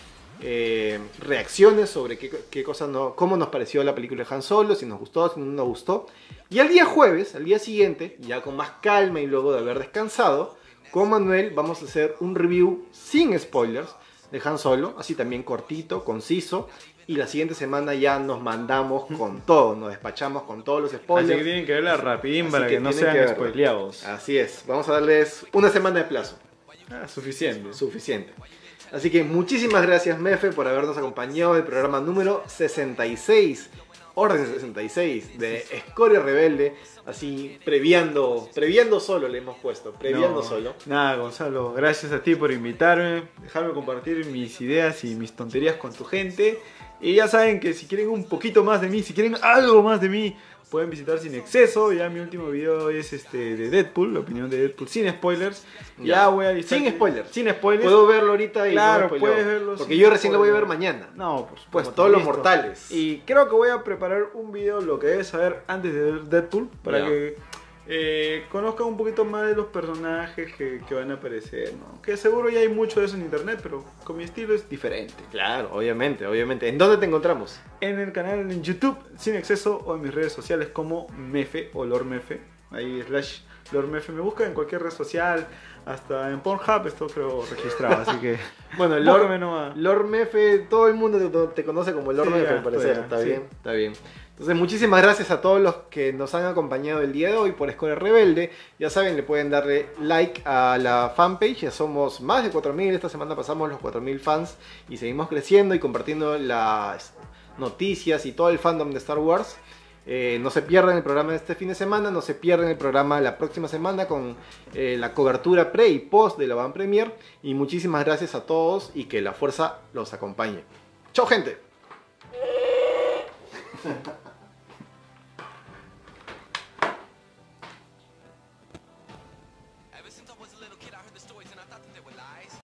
eh, reacciones sobre qué, qué cosa no, cómo nos pareció la película de Han Solo, si nos gustó, si no nos gustó. Y al día jueves, al día siguiente, ya con más calma y luego de haber descansado, con Manuel vamos a hacer un review sin spoilers de Han Solo, así también cortito, conciso. Y la siguiente semana ya nos mandamos con todo, nos despachamos con todos los Así spoilers. que tienen que verla rapidín Así para que que, no tienen sean que verla. spoileados. Así es, vamos a darles una semana de plazo, Ah, suficiente. suficiente. Así que muchísimas gracias Mefe por habernos acompañado en el programa número sesenta y seis, Orden sesenta y seis de Escoria Rebelde. Así previando, previando solo le hemos puesto, previando No, solo. Nada, Gonzalo, gracias a ti por invitarme, dejarme compartir mis ideas y mis tonterías con tu gente. Y ya saben que si quieren un poquito más de mí, si quieren algo más de mí, pueden visitar Sin Exceso. Ya mi último video es este de Deadpool, la opinión de Deadpool sin spoilers. Ya, Ya. voy a avisar. Sin que- spoilers. Sin spoilers. Puedo verlo ahorita y Claro, no me spoileo, puedes verlo porque sin yo recién lo voy a ver spoiler. mañana. No, por supuesto. Como todos los listo. mortales. Y creo que voy a preparar un video, lo que debes saber antes de ver Deadpool, para Ya. que eh, conozcan un poquito más de los personajes que, que van a aparecer, ¿no? Que seguro ya hay mucho de eso en internet, pero con mi estilo es diferente. Claro, obviamente, obviamente. ¿En dónde te encontramos? En el canal en YouTube, Sin Exceso, o en mis redes sociales como Mefe o Lormefe. Ahí slash Lormefe. Me busca en cualquier red social, hasta en Pornhub esto creo registrado, así que... Bueno, búscame nomás. Lord Mefe, todo el mundo te, te conoce como Lord Sí, Mefe, ya, al parecer. ya, Está sí. bien, está bien. Entonces, muchísimas gracias a todos los que nos han acompañado el día de hoy por Escoria Rebelde. Ya saben, le pueden darle like a la fanpage. Ya somos más de cuatro mil. Esta semana pasamos los cuatro mil fans y seguimos creciendo y compartiendo las noticias y todo el fandom de Star Wars. Eh, no se pierdan el programa de este fin de semana, no se pierdan el programa la próxima semana con eh, la cobertura pre y post de la Van Premier. Y muchísimas gracias a todos y que la fuerza los acompañe. ¡Chao, gente!